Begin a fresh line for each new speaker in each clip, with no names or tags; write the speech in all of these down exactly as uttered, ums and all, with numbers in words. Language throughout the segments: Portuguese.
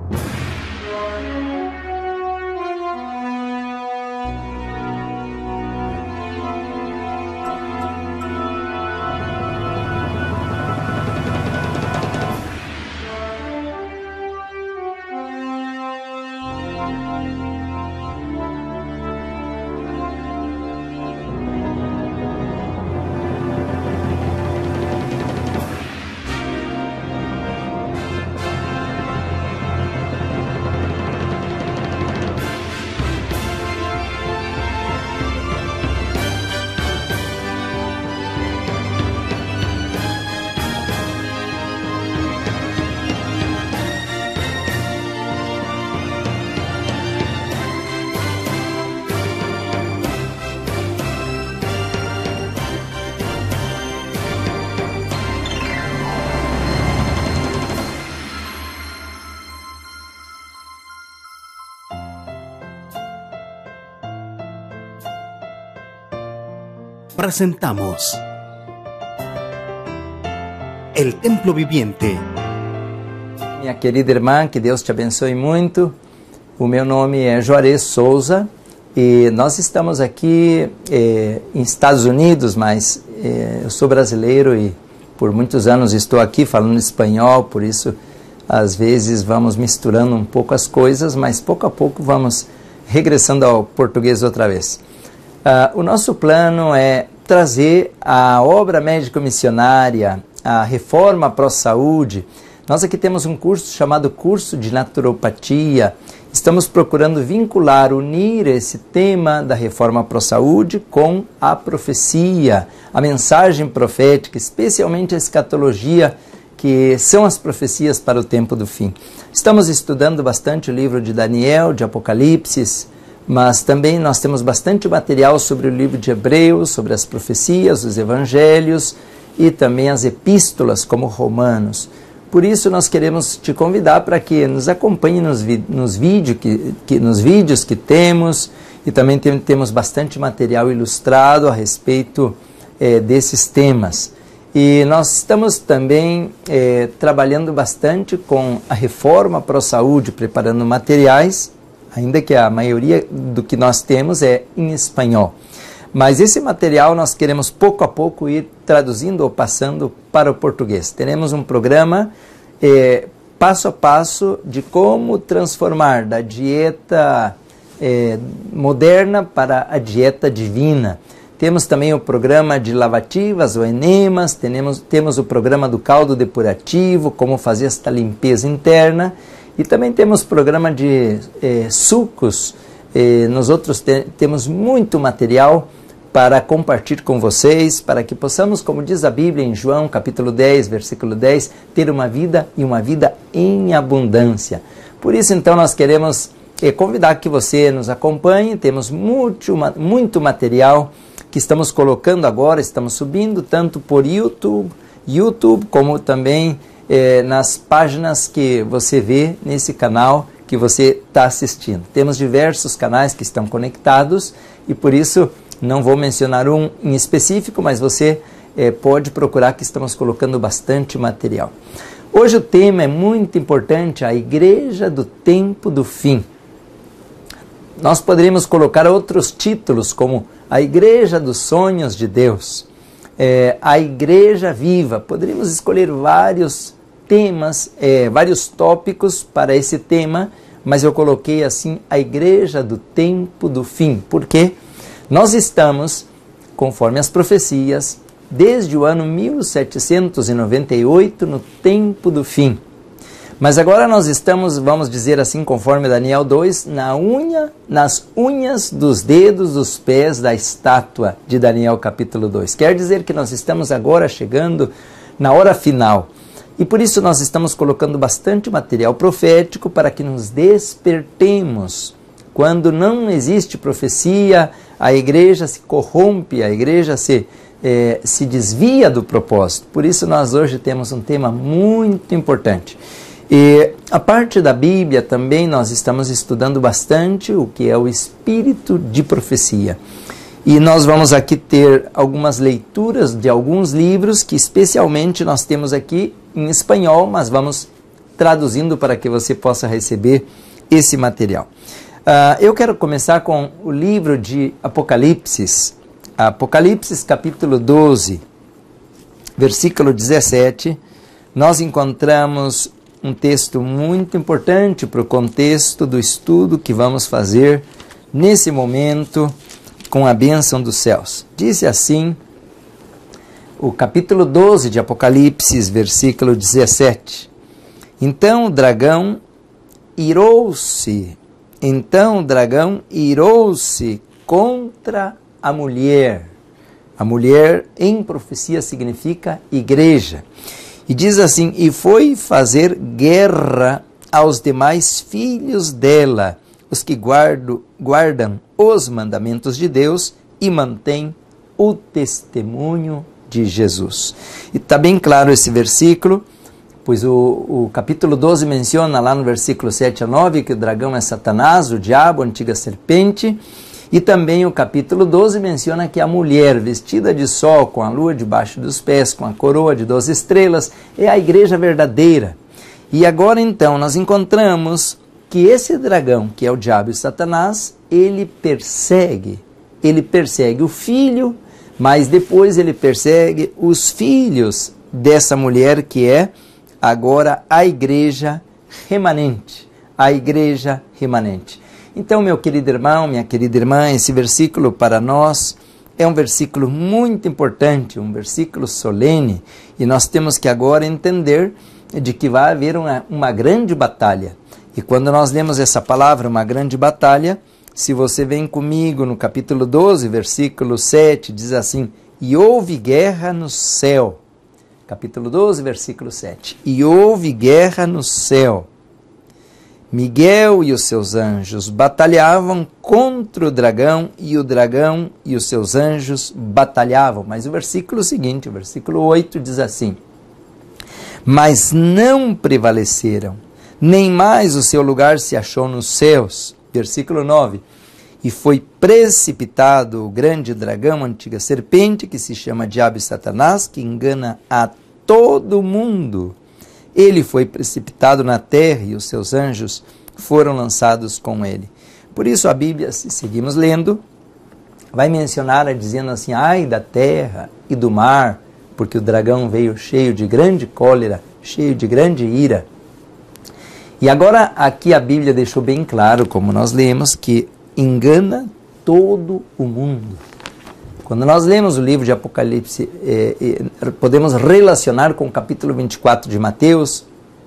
Presentamos El Templo Viviente.
Minha querida irmã, que Deus te abençoe muito. O meu nome é Juarez Souza e nós estamos aqui eh, em Estados Unidos, mas eh, eu sou brasileiro e por muitos anos estou aqui falando espanhol, por isso às vezes vamos misturando um pouco as coisas, mas pouco a pouco vamos regressando ao português outra vez. Uh, o nosso plano é trazer a obra médico-missionária, a reforma pró-saúde. Nós aqui temos um curso chamado Curso de Naturopatia. Estamos procurando vincular, unir esse tema da reforma pró-saúde com a profecia, a mensagem profética, especialmente a escatologia, que são as profecias para o tempo do fim. Estamos estudando bastante o livro de Daniel, de Apocalipse, mas também nós temos bastante material sobre o livro de Hebreus, sobre as profecias, os evangelhos e também as epístolas, como Romanos. Por isso nós queremos te convidar para que nos acompanhe nos, nos, vídeo que, que, nos vídeos que temos, e também tem, temos bastante material ilustrado a respeito eh, desses temas. E nós estamos também eh, trabalhando bastante com a reforma pró-saúde, preparando materiais, ainda que a maioria do que nós temos é em espanhol. Mas esse material nós queremos pouco a pouco ir traduzindo ou passando para o português. Teremos um programa eh, passo a passo de como transformar da dieta eh, moderna para a dieta divina. Temos também o programa de lavativas ou enemas, temos, temos o programa do caldo depurativo, como fazer esta limpeza interna. E também temos programa de eh, sucos. Eh, nós outros te temos muito material para compartilhar com vocês, para que possamos, como diz a Bíblia em João capítulo dez, versículo dez, ter uma vida e uma vida em abundância. Por isso, então, nós queremos eh, convidar que você nos acompanhe. Temos muito, muito material que estamos colocando agora, estamos subindo tanto por YouTube, YouTube como também É, nas páginas que você vê nesse canal que você está assistindo. Temos diversos canais que estão conectados e por isso não vou mencionar um em específico, mas você é, pode procurar que estamos colocando bastante material. Hoje o tema é muito importante, a Igreja do Tempo do Fim. Nós poderíamos colocar outros títulos como a Igreja dos Sonhos de Deus, é, a Igreja Viva. Poderíamos escolher vários temas, é, vários tópicos para esse tema, mas eu coloquei assim, a Igreja do Tempo do Fim, porque nós estamos, conforme as profecias, desde o ano mil setecentos e noventa e oito, no tempo do fim. Mas agora nós estamos, vamos dizer assim, conforme Daniel dois, na unha, nas unhas dos dedos dos pés da estátua de Daniel capítulo dois. Quer dizer que nós estamos agora chegando na hora final. E por isso nós estamos colocando bastante material profético para que nos despertemos. Quando não existe profecia, a igreja se corrompe, a igreja se, eh, se desvia do propósito. Por isso nós hoje temos um tema muito importante. E a parte da Bíblia também nós estamos estudando bastante o que é o espírito de profecia. E nós vamos aqui ter algumas leituras de alguns livros que especialmente nós temos aqui em espanhol, mas vamos traduzindo para que você possa receber esse material. Uh, eu quero começar com o livro de Apocalipse, Apocalipse capítulo doze, versículo dezessete, nós encontramos um texto muito importante para o contexto do estudo que vamos fazer nesse momento com a bênção dos céus. Diz assim, o capítulo doze de Apocalipse, versículo dezessete. Então o dragão irou-se, então o dragão irou-se contra a mulher. A mulher em profecia significa igreja. E diz assim, e foi fazer guerra aos demais filhos dela, os que guardo, guardam os mandamentos de Deus e mantêm o testemunho de Jesus. E está bem claro esse versículo, pois o, o capítulo doze menciona lá no versículo sete a nove que o dragão é Satanás, o diabo, a antiga serpente, e também o capítulo doze menciona que a mulher vestida de sol, com a lua debaixo dos pés, com a coroa de doze estrelas, é a igreja verdadeira. E agora então nós encontramos que esse dragão, que é o diabo e Satanás, ele persegue, ele persegue o filho, mas depois ele persegue os filhos dessa mulher que é agora a igreja remanente, a igreja remanente. Então, meu querido irmão, minha querida irmã, esse versículo para nós é um versículo muito importante, um versículo solene, e nós temos que agora entender de que vai haver uma, uma grande batalha. E quando nós lemos essa palavra, uma grande batalha, se você vem comigo no capítulo doze, versículo sete, diz assim, e houve guerra no céu. Capítulo doze, versículo sete. E houve guerra no céu. Miguel e os seus anjos batalhavam contra o dragão, e o dragão e os seus anjos batalhavam. Mas o versículo seguinte, o versículo oito, diz assim, mas não prevaleceram, nem mais o seu lugar se achou nos céus. Versículo nove, e foi precipitado o grande dragão, a antiga serpente, que se chama Diabo e Satanás, que engana a todo mundo. Ele foi precipitado na terra e os seus anjos foram lançados com ele. Por isso a Bíblia, se seguimos lendo, vai mencionar dizendo assim, ai da terra e do mar, porque o dragão veio cheio de grande cólera, cheio de grande ira. E agora aqui a Bíblia deixou bem claro, como nós lemos, que engana todo o mundo. Quando nós lemos o livro de Apocalipse, eh, eh, podemos relacionar com o capítulo vinte e quatro de Mateus,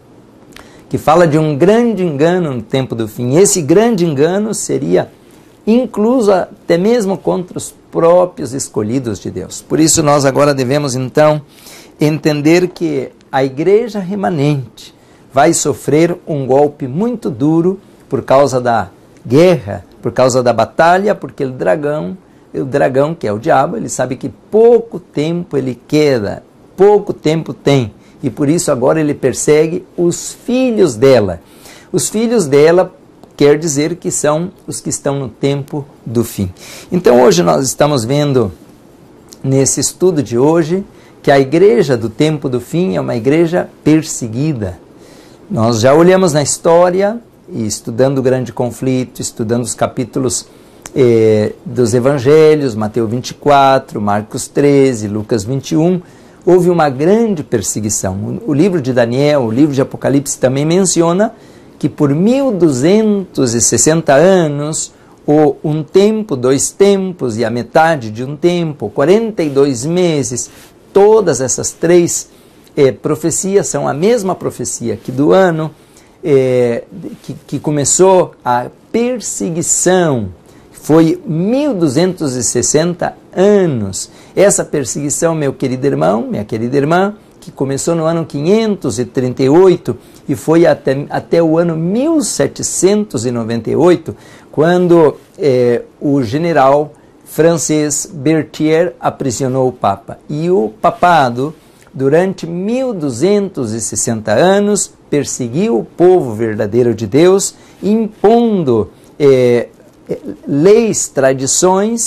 que fala de um grande engano no tempo do fim. E esse grande engano seria incluso até mesmo contra os próprios escolhidos de Deus. Por isso nós agora devemos então entender que a igreja remanente vai sofrer um golpe muito duro por causa da guerra, por causa da batalha, porque o dragão, o dragão que é o diabo, ele sabe que pouco tempo ele queda, pouco tempo tem, e por isso agora ele persegue os filhos dela. Os filhos dela quer dizer que são os que estão no tempo do fim. Então hoje nós estamos vendo, nesse estudo de hoje, que a igreja do tempo do fim é uma igreja perseguida. Nós já olhamos na história, e estudando o grande conflito, estudando os capítulos eh, dos evangelhos, Mateus vinte e quatro, Marcos treze, Lucas vinte e um, houve uma grande perseguição. O, o livro de Daniel, o livro de Apocalipse também menciona que por mil duzentos e sessenta anos, ou um tempo, dois tempos e a metade de um tempo, quarenta e dois meses, todas essas três eh, profecias são a mesma profecia que do ano eh, que, que começou a perseguição. Foi mil duzentos e sessenta anos. Essa perseguição, meu querido irmão, minha querida irmã, que começou no ano quinhentos e trinta e oito e foi até, até o ano mil setecentos e noventa e oito, quando eh, o general francês Berthier aprisionou o Papa. E o papado, durante mil duzentos e sessenta anos, perseguiu o povo verdadeiro de Deus, impondo eh, leis, tradições,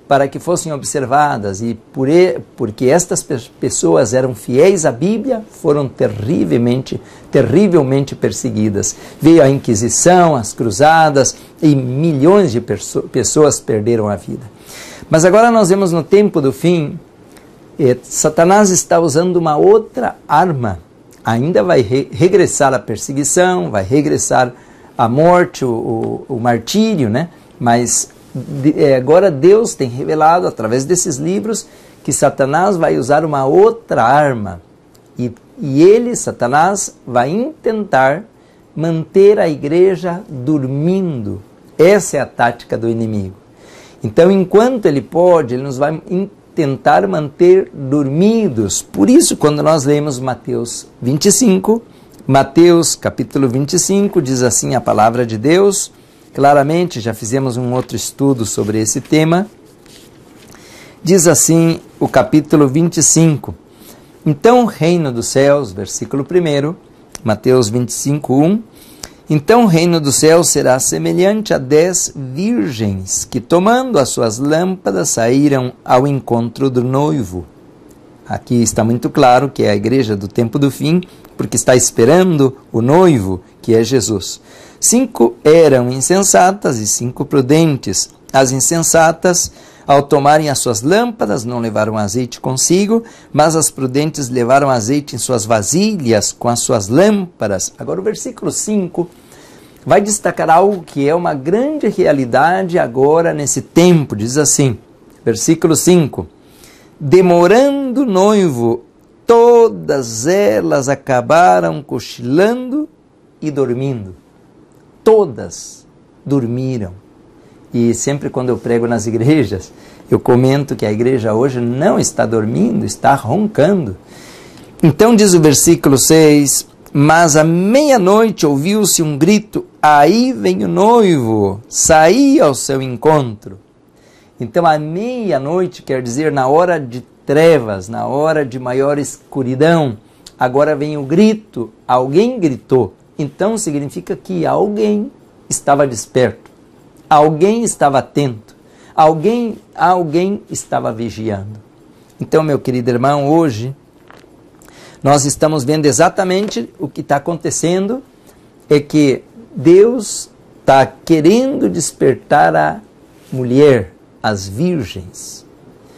para que fossem observadas, e por e, porque estas pessoas eram fiéis à Bíblia, foram terrivelmente, terrivelmente perseguidas. Veio a Inquisição, as cruzadas, e milhões de perso pessoas perderam a vida. Mas agora nós vemos no tempo do fim, eh, Satanás está usando uma outra arma. Ainda vai re regressar a perseguição, vai regressar a morte, o, o, o martírio, né? Mas de, agora Deus tem revelado através desses livros que Satanás vai usar uma outra arma. E, e ele, Satanás, vai intentar manter a igreja dormindo. Essa é a tática do inimigo. Então, enquanto ele pode, ele nos vai tentar manter dormidos. Por isso, quando nós lemos Mateus vinte e cinco, Mateus capítulo vinte e cinco, diz assim a palavra de Deus, claramente, já fizemos um outro estudo sobre esse tema, diz assim o capítulo vinte e cinco, então o reino dos céus, versículo primeiro, Mateus vinte e cinco, um, então o reino dos céus será semelhante a dez virgens que, tomando as suas lâmpadas, saíram ao encontro do noivo. Aqui está muito claro que é a igreja do tempo do fim, porque está esperando o noivo, que é Jesus. Cinco eram insensatas e cinco prudentes. As insensatas, ao tomarem as suas lâmpadas, não levaram azeite consigo, mas as prudentes levaram azeite em suas vasilhas com as suas lâmpadas. Agora o versículo cinco vai destacar algo que é uma grande realidade agora nesse tempo. Diz assim, versículo cinco, demorando o noivo, todas elas acabaram cochilando e dormindo. Todas dormiram. E sempre quando eu prego nas igrejas, eu comento que a igreja hoje não está dormindo, está roncando. Então diz o versículo seis, mas à meia-noite ouviu-se um grito, aí vem o noivo, saí ao seu encontro. Então à meia-noite quer dizer na hora de trevas, na hora de maior escuridão. Agora vem o grito, alguém gritou. Então significa que alguém estava desperto. Alguém estava atento, alguém, alguém estava vigiando. Então, meu querido irmão, hoje nós estamos vendo exatamente o que está acontecendo, é que Deus está querendo despertar a mulher, as virgens.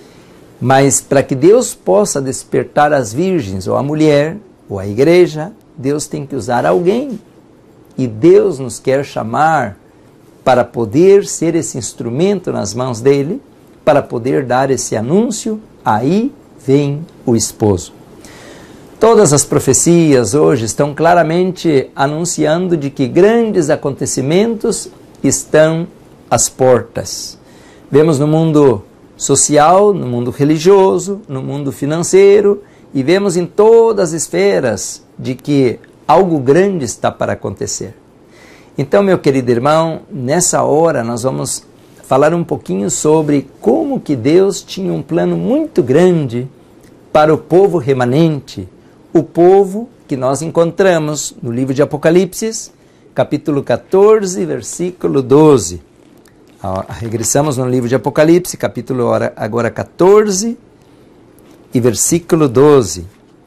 Mas para que Deus possa despertar as virgens, ou a mulher, ou a igreja, Deus tem que usar alguém. E Deus nos quer chamar para poder ser esse instrumento nas mãos dele, para poder dar esse anúncio, aí vem o esposo. Todas as profecias hoje estão claramente anunciando de que grandes acontecimentos estão às portas. Vemos no mundo social, no mundo religioso, no mundo financeiro, e vemos em todas as esferas de que algo grande está para acontecer. Então, meu querido irmão, nessa hora nós vamos falar um pouquinho sobre como que Deus tinha um plano muito grande para o povo remanente, o povo que nós encontramos no livro de Apocalipse, capítulo quatorze, versículo doze. Regressamos no livro de Apocalipse, capítulo agora quatorze e versículo doze.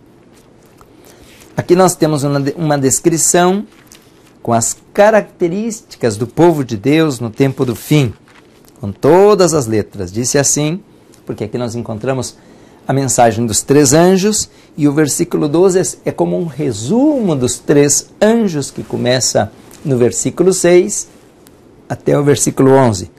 Aqui nós temos uma, uma descrição com as características do povo de Deus no tempo do fim, com todas as letras. Disse assim, porque aqui nós encontramos a mensagem dos três anjos, e o versículo doze é como um resumo dos três anjos, que começa no versículo seis até o versículo onze.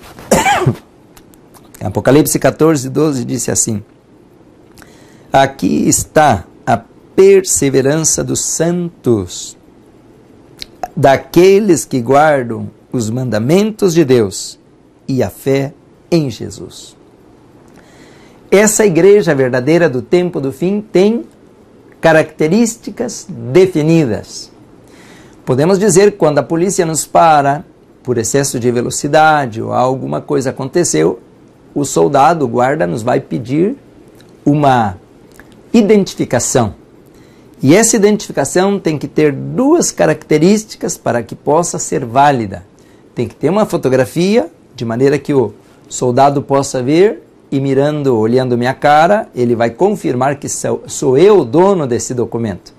Apocalipse quatorze, doze disse assim, aqui está a perseverança dos santos, daqueles que guardam os mandamentos de Deus e a fé em Jesus. Essa igreja verdadeira do tempo do fim tem características definidas. Podemos dizer que quando a polícia nos para por excesso de velocidade ou alguma coisa aconteceu, o soldado, o guarda, nos vai pedir uma identificação. E essa identificação tem que ter duas características para que possa ser válida. Tem que ter uma fotografia, de maneira que o soldado possa ver e mirando, olhando minha cara, ele vai confirmar que sou, sou eu o dono desse documento.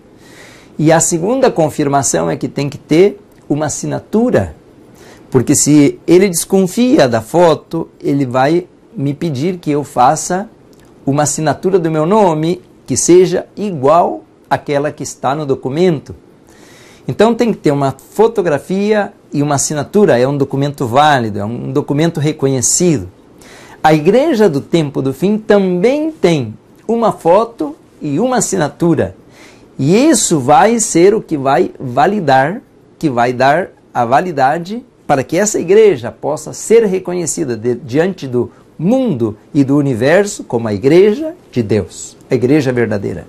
E a segunda confirmação é que tem que ter uma assinatura, porque se ele desconfia da foto, ele vai me pedir que eu faça uma assinatura do meu nome que seja igual àquela que está no documento. Então tem que ter uma fotografia e uma assinatura, é um documento válido, é um documento reconhecido. A Igreja do Tempo do Fim também tem uma foto e uma assinatura. E isso vai ser o que vai validar, que vai dar a validade para que essa igreja possa ser reconhecida de, diante do mundo e do universo como a Igreja de Deus, a Igreja verdadeira.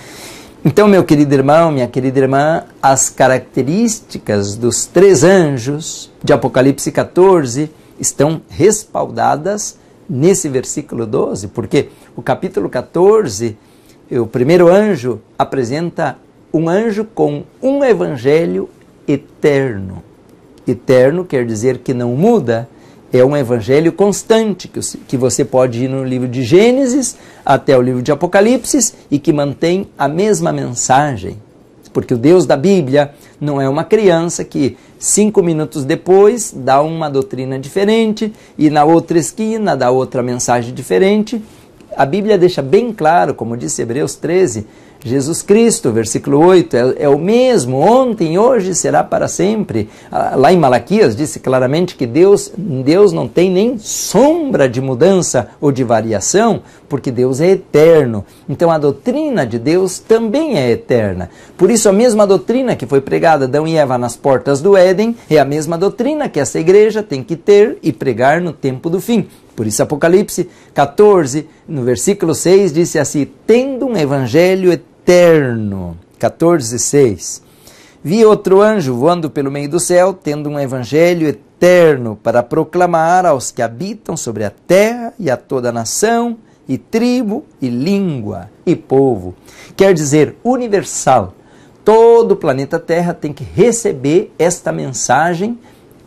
Então, meu querido irmão, minha querida irmã, as características dos três anjos de Apocalipse catorze estão respaldadas nesse versículo doze, porque o capítulo catorze, o primeiro anjo apresenta um anjo com um evangelho eterno. Eterno quer dizer que não muda, é um evangelho constante, que você pode ir no livro de Gênesis até o livro de Apocalipse e que mantém a mesma mensagem. Porque o Deus da Bíblia não é uma criança que cinco minutos depois dá uma doutrina diferente e na outra esquina dá outra mensagem diferente. A Bíblia deixa bem claro, como disse Hebreus treze, Jesus Cristo, versículo oito, é, é o mesmo, ontem, hoje, será para sempre. Lá em Malaquias disse claramente que Deus, Deus não tem nem sombra de mudança ou de variação, porque Deus é eterno. Então a doutrina de Deus também é eterna. Por isso a mesma doutrina que foi pregada a Adão e Eva nas portas do Éden é a mesma doutrina que essa igreja tem que ter e pregar no tempo do fim. Por isso Apocalipse catorze, no versículo seis, disse assim, tendo um evangelho eterno. catorze, seis. Vi outro anjo voando pelo meio do céu, tendo um evangelho eterno para proclamar aos que habitam sobre a terra e a toda nação, e tribo, e língua, e povo. Quer dizer, universal. Todo o planeta Terra tem que receber esta mensagem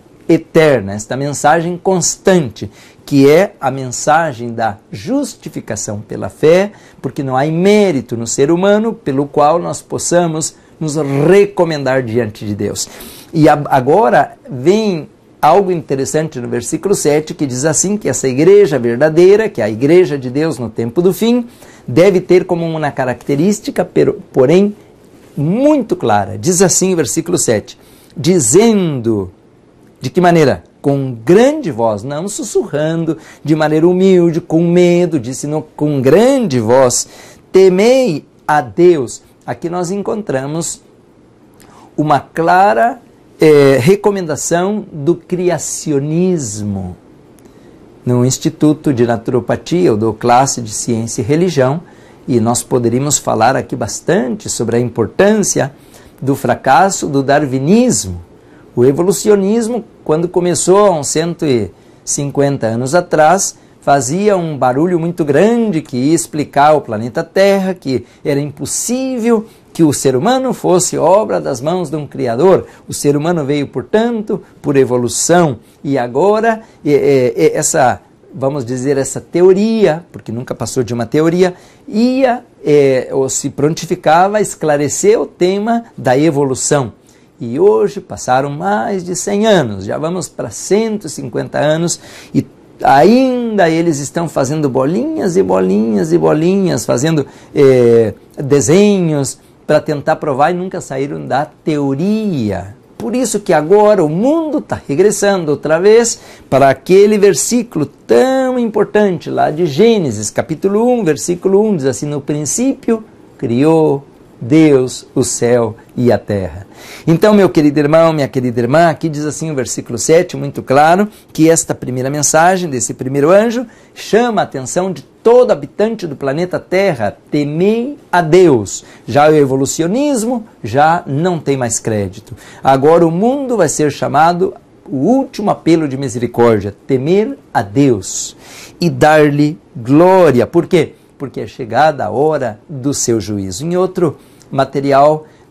eterna, esta mensagem constante, que é a mensagem da justificação pela fé, porque não há mérito no ser humano pelo qual nós possamos nos recomendar diante de Deus. E agora vem algo interessante no versículo sete, que diz assim, que essa igreja verdadeira, que é a igreja de Deus no tempo do fim, deve ter como uma característica, porém, muito clara. Diz assim o versículo sete, dizendo, de que maneira? Com grande voz, não sussurrando, de maneira humilde, com medo, disse no, com grande voz, temei a Deus. Aqui nós encontramos uma clara eh, recomendação do criacionismo. No Instituto de Naturopatia, eu dou classe de Ciência e Religião, e nós poderíamos falar aqui bastante sobre a importância do fracasso do darwinismo. O evolucionismo, quando começou há uns cento e cinquenta anos atrás, fazia um barulho muito grande que ia explicar o planeta Terra, que era impossível que o ser humano fosse obra das mãos de um Criador. O ser humano veio, portanto, por evolução. E agora, é, é, essa, vamos dizer, essa teoria, porque nunca passou de uma teoria, ia é, ou se prontificava a esclarecer o tema da evolução. E hoje passaram mais de cem anos, já vamos para cento e cinquenta anos e ainda eles estão fazendo bolinhas e bolinhas e bolinhas, fazendo eh, desenhos para tentar provar e nunca saíram da teoria. Por isso que agora o mundo está regressando outra vez para aquele versículo tão importante lá de Gênesis, capítulo um, versículo um, diz assim, no princípio criou Deus, o céu e a terra. Então, meu querido irmão, minha querida irmã, aqui diz assim o versículo sete, muito claro, que esta primeira mensagem desse primeiro anjo chama a atenção de todo habitante do planeta Terra, temei a Deus. Já o evolucionismo já não tem mais crédito. Agora o mundo vai ser chamado, o último apelo de misericórdia, temer a Deus e dar-lhe glória. Por quê? Porque é chegada a hora do seu juízo. Em outro material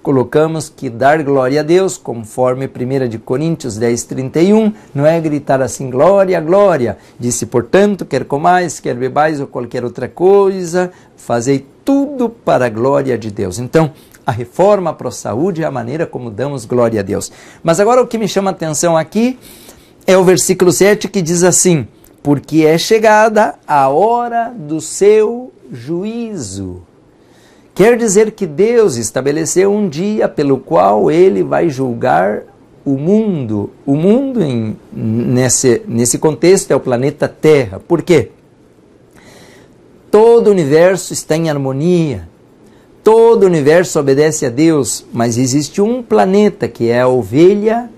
colocamos que dar glória a Deus, conforme primeira de Coríntios dez, trinta e um, não é gritar assim, glória, glória. Disse, portanto, quer comais, quer bebais ou qualquer outra coisa, fazei tudo para a glória de Deus. Então, a reforma para a saúde é a maneira como damos glória a Deus. Mas agora o que me chama a atenção aqui é o versículo sete que diz assim, porque é chegada a hora do seu juízo. Quer dizer que Deus estabeleceu um dia pelo qual Ele vai julgar o mundo. O mundo, em, nesse, nesse contexto, é o planeta Terra. Por quê? Todo o universo está em harmonia. Todo o universo obedece a Deus. Mas existe um planeta que é a ovelha,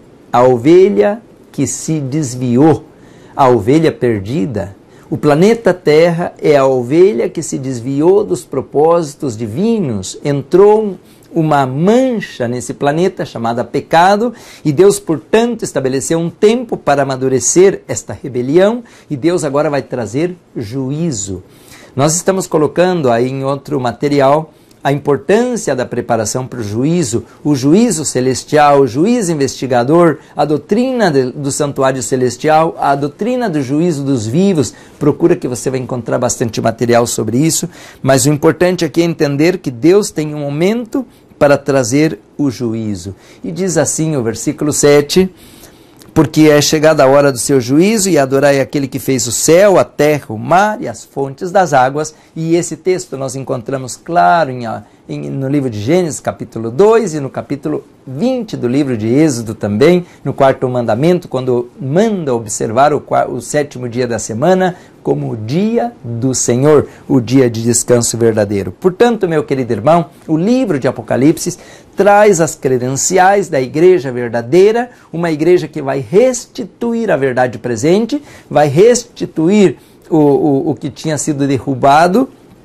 a ovelha que se desviou, a ovelha perdida. O planeta Terra é a ovelha que se desviou dos propósitos divinos, entrou uma mancha nesse planeta chamada pecado, e Deus, portanto, estabeleceu um tempo para amadurecer esta rebelião, e Deus agora vai trazer juízo. Nós estamos colocando aí em outro material a importância da preparação para o juízo, o juízo celestial, o juízo investigador, a doutrina de, do santuário celestial, a doutrina do juízo dos vivos. Procura que você vai encontrar bastante material sobre isso, mas o importante aqui é entender que Deus tem um momento para trazer o juízo. E diz assim o versículo sete, porque é chegada a hora do seu juízo, e adorai aquele que fez o céu, a terra, o mar e as fontes das águas. E esse texto nós encontramos claro em, em, no livro de Gênesis, capítulo dois, e no capítulo vinte do livro de Êxodo também, no quarto mandamento, quando manda observar o, o sétimo dia da semana como o dia do Senhor, o dia de descanso verdadeiro. Portanto, meu querido irmão, o livro de Apocalipse traz as credenciais da igreja verdadeira, uma igreja que vai restituir a verdade presente, vai restituir o, o, o que tinha sido derrubado.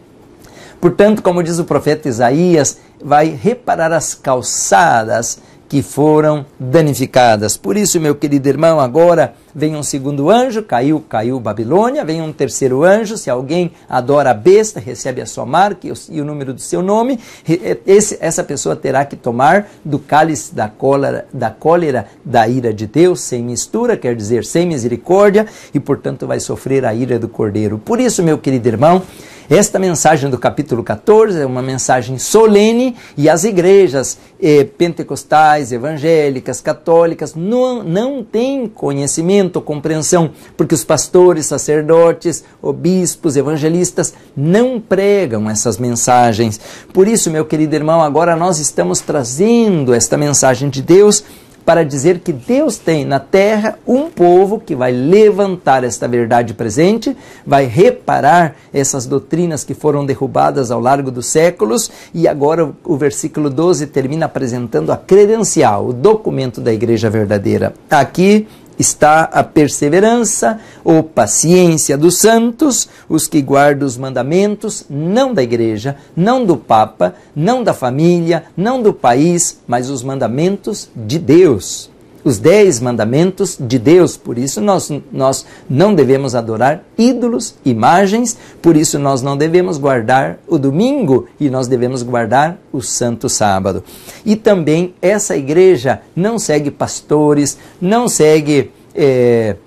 Portanto, como diz o profeta Isaías, vai reparar as calçadas que foram danificadas. Por isso, meu querido irmão, agora vem um segundo anjo, caiu, caiu Babilônia, vem um terceiro anjo, se alguém adora a besta, recebe a sua marca e o número do seu nome, esse, essa pessoa terá que tomar do cálice da cólera, da cólera da ira de Deus, sem mistura, quer dizer, sem misericórdia, e portanto vai sofrer a ira do Cordeiro. Por isso, meu querido irmão, esta mensagem do capítulo quatorze é uma mensagem solene, e as igrejas eh, pentecostais, evangélicas, católicas não, não têm conhecimento ou compreensão, porque os pastores, sacerdotes, obispos, evangelistas não pregam essas mensagens. Por isso, meu querido irmão, agora nós estamos trazendo esta mensagem de Deus para dizer que Deus tem na terra um povo que vai levantar esta verdade presente, vai reparar essas doutrinas que foram derrubadas ao largo dos séculos, e agora o versículo doze termina apresentando a credencial, o documento da igreja verdadeira. Aqui está a perseverança ou paciência dos santos, os que guardam os mandamentos, não da igreja, não do Papa, não da família, não do país, mas os mandamentos de Deus. Os dez mandamentos de Deus. Por isso nós, nós não devemos adorar ídolos, imagens, por isso nós não devemos guardar o domingo e nós devemos guardar o santo sábado. E também essa igreja não segue pastores, não segue é,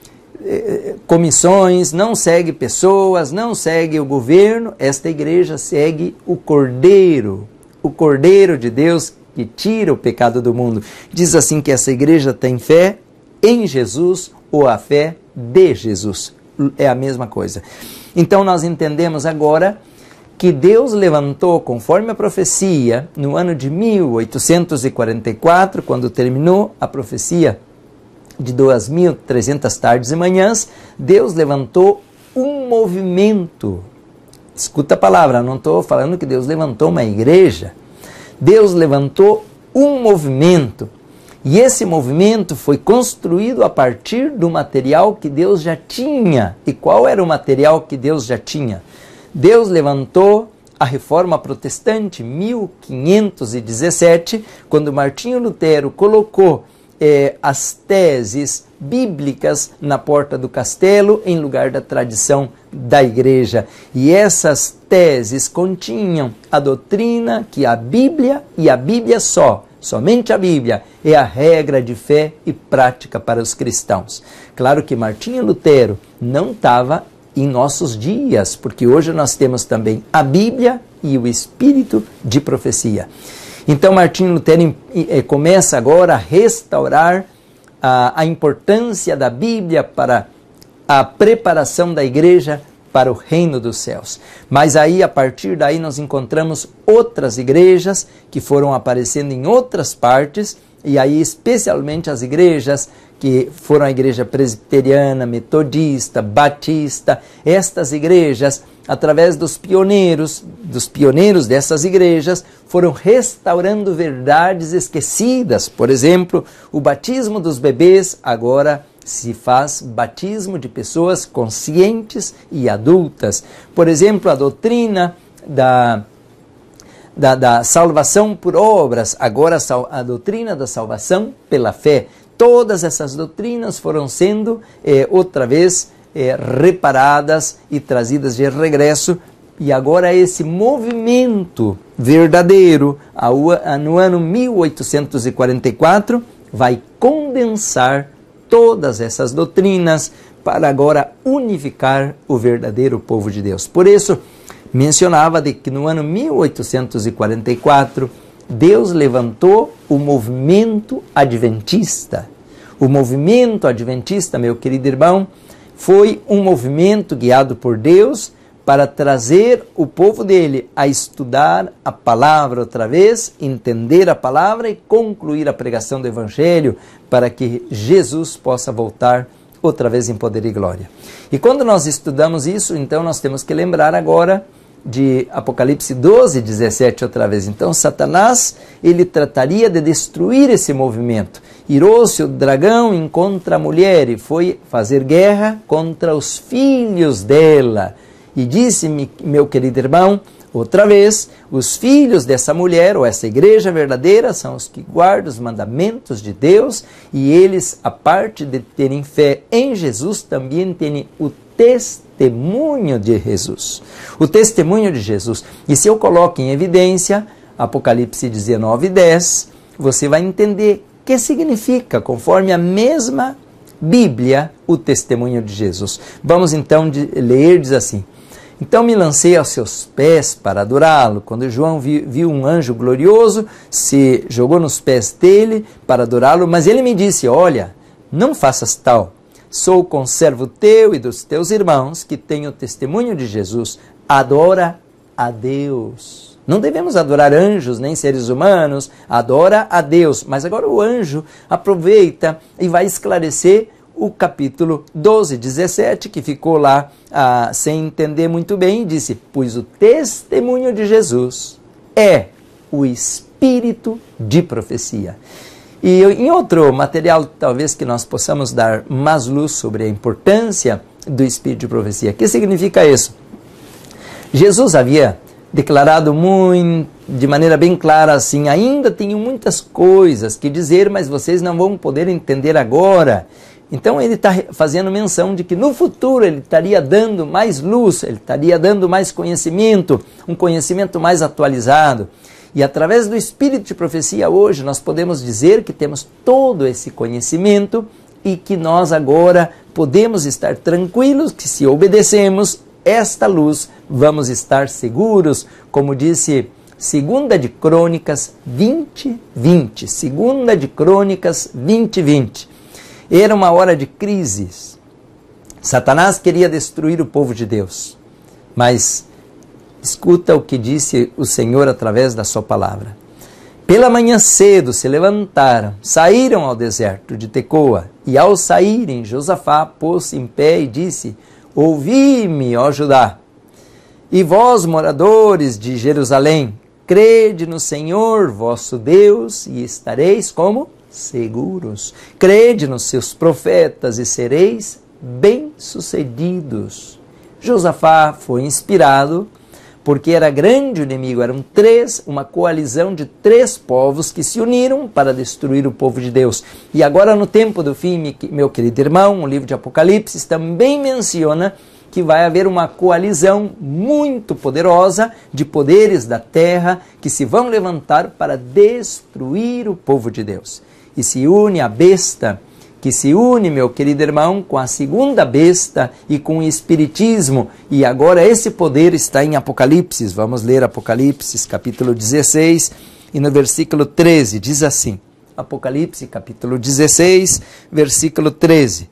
é, comissões, não segue pessoas, não segue o governo. Esta igreja segue o Cordeiro, o Cordeiro de Deus, que tira o pecado do mundo. Diz assim que essa igreja tem fé em Jesus ou a fé de Jesus. É a mesma coisa. Então nós entendemos agora que Deus levantou, conforme a profecia, no ano de mil oitocentos e quarenta e quatro, quando terminou a profecia de duas mil e trezentas tardes e manhãs, Deus levantou um movimento. Escuta a palavra, não estou falando que Deus levantou uma igreja. Deus levantou um movimento, e esse movimento foi construído a partir do material que Deus já tinha. E qual era o material que Deus já tinha? Deus levantou a Reforma Protestante, mil quinhentos e dezessete, quando Martinho Lutero colocou eh, as teses bíblicas na porta do castelo em lugar da tradição da igreja. E essas teses continham a doutrina que a Bíblia e a Bíblia só, somente a Bíblia, é a regra de fé e prática para os cristãos. Claro que Martinho Lutero não estava em nossos dias, porque hoje nós temos também a Bíblia e o Espírito de profecia. Então Martinho Lutero começa agora a restaurar a, a importância da Bíblia para a preparação da igreja para o reino dos céus. Mas aí, a partir daí, nós encontramos outras igrejas que foram aparecendo em outras partes, e aí especialmente as igrejas que foram a igreja presbiteriana, metodista, batista. Estas igrejas, através dos pioneiros, dos pioneiros dessas igrejas, foram restaurando verdades esquecidas. Por exemplo, o batismo dos bebês agora se faz batismo de pessoas conscientes e adultas. Por exemplo, a doutrina da, da, da salvação por obras, agora a doutrina da salvação pela fé. Todas essas doutrinas foram sendo eh, outra vez eh, reparadas e trazidas de regresso, e agora esse movimento verdadeiro, no ano mil oitocentos e quarenta e quatro, vai condensar todas essas doutrinas para agora unificar o verdadeiro povo de Deus. Por isso, mencionava de que no ano mil oitocentos e quarenta e quatro, Deus levantou o movimento adventista. O movimento adventista, meu querido irmão, foi um movimento guiado por Deus para trazer o povo dele a estudar a palavra outra vez, entender a palavra e concluir a pregação do Evangelho para que Jesus possa voltar outra vez em poder e glória. E quando nós estudamos isso, então nós temos que lembrar agora de Apocalipse doze, dezessete outra vez. Então Satanás, ele trataria de destruir esse movimento. Irou-se o dragão em contra a mulher e foi fazer guerra contra os filhos dela. E disse-me, meu querido irmão, outra vez, os filhos dessa mulher, ou essa igreja verdadeira, são os que guardam os mandamentos de Deus, e eles, a parte de terem fé em Jesus, também têm o testemunho de Jesus. O testemunho de Jesus. E se eu coloco em evidência, Apocalipse dezenove, dez, você vai entender o que significa, conforme a mesma Bíblia, o testemunho de Jesus. Vamos então de, ler, diz assim: então me lancei aos seus pés para adorá-lo. Quando João viu, viu um anjo glorioso, se jogou nos pés dele para adorá-lo, mas ele me disse: olha, não faças tal. Sou conservo teu e dos teus irmãos que têm o testemunho de Jesus. Adora a Deus. Não devemos adorar anjos nem seres humanos. Adora a Deus. Mas agora o anjo aproveita e vai esclarecer o capítulo doze, dezessete, que ficou lá ah, sem entender muito bem, e disse: pois o testemunho de Jesus é o espírito de profecia. E em outro material, talvez que nós possamos dar mais luz sobre a importância do espírito de profecia. O que significa isso? Jesus havia declarado muito, de maneira bem clara assim: ainda tenho muitas coisas que dizer, mas vocês não vão poder entender agora. Então ele está fazendo menção de que no futuro ele estaria dando mais luz, ele estaria dando mais conhecimento, um conhecimento mais atualizado. E através do espírito de profecia hoje nós podemos dizer que temos todo esse conhecimento e que nós agora podemos estar tranquilos que, se obedecemos esta luz, vamos estar seguros, como disse Segunda de Crônicas vinte, vinte. Segunda de Crônicas vinte, vinte. Era uma hora de crises. Satanás queria destruir o povo de Deus. Mas escuta o que disse o Senhor através da sua palavra. Pela manhã cedo se levantaram, saíram ao deserto de Tecoa, e ao saírem, Josafá pôs-se em pé e disse: ouvi-me, ó Judá, e vós, moradores de Jerusalém, crede no Senhor vosso Deus, e estareis como? Seguros. Crede nos seus profetas, e sereis bem-sucedidos. Josafá foi inspirado porque era grande o inimigo, eram três, uma coalizão de três povos que se uniram para destruir o povo de Deus. E agora no tempo do fim, meu querido irmão, o livro de Apocalipse também menciona que vai haver uma coalizão muito poderosa de poderes da terra que se vão levantar para destruir o povo de Deus. E se une a besta, que se une, meu querido irmão, com a segunda besta e com o espiritismo. E agora esse poder está em Apocalipse. Vamos ler Apocalipse, capítulo dezesseis, e no versículo treze, diz assim. Apocalipse, capítulo dezesseis, versículo treze.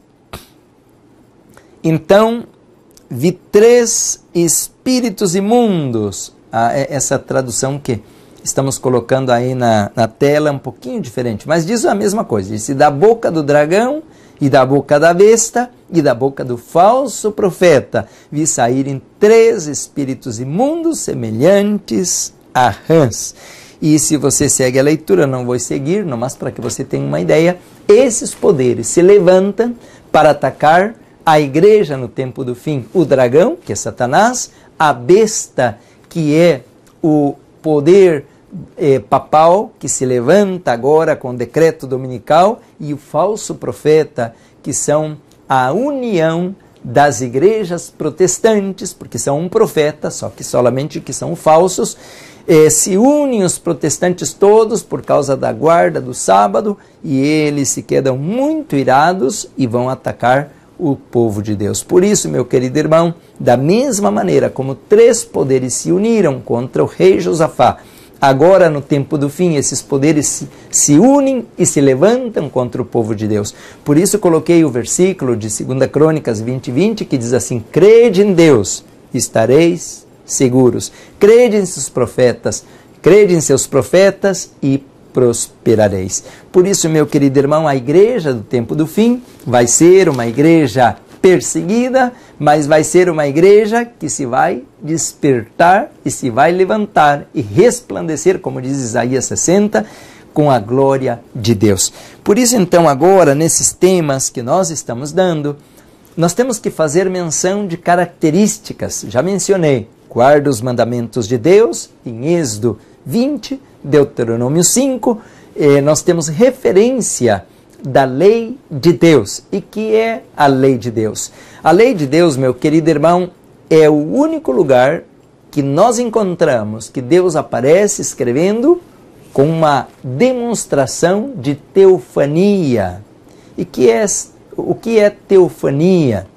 Então vi três espíritos imundos. Ah, essa tradução que estamos colocando aí na, na tela é um pouquinho diferente, mas diz a mesma coisa. Diz: da boca do dragão, e da boca da besta, e da boca do falso profeta, vi saírem três espíritos imundos semelhantes a rãs. E se você segue a leitura, não vou seguir, não, mas para que você tenha uma ideia, esses poderes se levantam para atacar a igreja no tempo do fim. O dragão, que é Satanás, a besta, que é o poder eh, papal, que se levanta agora com o decreto dominical, e o falso profeta, que são a união das igrejas protestantes, porque são um profeta, só que solamente que são falsos. Eh, se unem os protestantes todos por causa da guarda do sábado, e eles se quedam muito irados e vão atacar o povo de Deus. Por isso, meu querido irmão, da mesma maneira como três poderes se uniram contra o rei Josafá, agora no tempo do fim esses poderes se, se unem e se levantam contra o povo de Deus. Por isso coloquei o versículo de segunda Crônicas vinte, vinte, que diz assim: crede em Deus, estareis seguros. Crede em seus profetas, crede em seus profetas e prosperareis. Por isso, meu querido irmão, a igreja do tempo do fim vai ser uma igreja perseguida, mas vai ser uma igreja que se vai despertar e se vai levantar e resplandecer, como diz Isaías sessenta, com a glória de Deus. Por isso, então, agora, nesses temas que nós estamos dando, nós temos que fazer menção de características. Já mencionei, guarda os mandamentos de Deus, em Êxodo vinte, Deuteronômio cinco, eh, nós temos referência da lei de Deus. E que é a lei de Deus? A lei de Deus, meu querido irmão, é o único lugar que nós encontramos que Deus aparece escrevendo com uma demonstração de teofania. E que é, o que é teofania?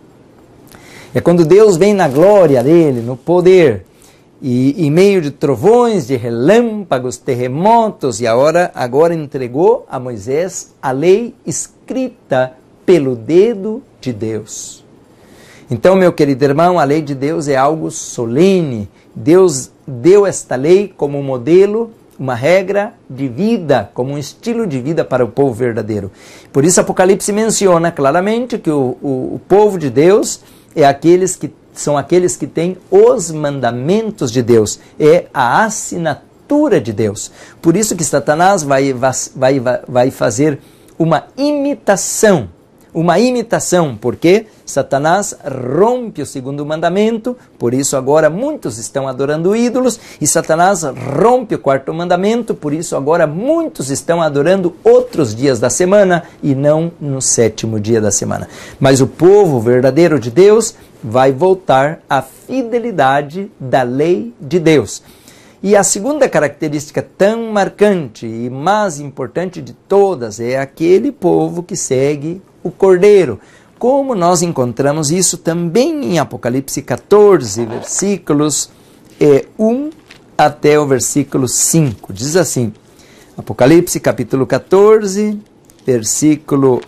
É quando Deus vem na glória dele, no poder, e em meio de trovões, de relâmpagos, terremotos, e agora, agora entregou a Moisés a lei escrita pelo dedo de Deus. Então, meu querido irmão, a lei de Deus é algo solene. Deus deu esta lei como modelo, uma regra de vida, como um estilo de vida para o povo verdadeiro. Por isso, Apocalipse menciona claramente que o, o, o povo de Deus é aqueles que são aqueles que têm os mandamentos de Deus, é a assinatura de Deus. Por isso que Satanás vai, vai, vai, vai fazer uma imitação, uma imitação, porque Satanás rompe o segundo mandamento, por isso agora muitos estão adorando ídolos, e Satanás rompe o quarto mandamento, por isso agora muitos estão adorando outros dias da semana, e não no sétimo dia da semana. Mas o povo verdadeiro de Deus vai voltar à fidelidade da lei de Deus. E a segunda característica tão marcante e mais importante de todas é aquele povo que segue o Cordeiro. Como nós encontramos isso também em Apocalipse catorze, versículos é, um até o versículo cinco. Diz assim, Apocalipse capítulo catorze, versículo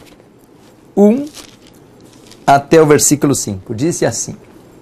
um até o versículo cinco. Disse assim,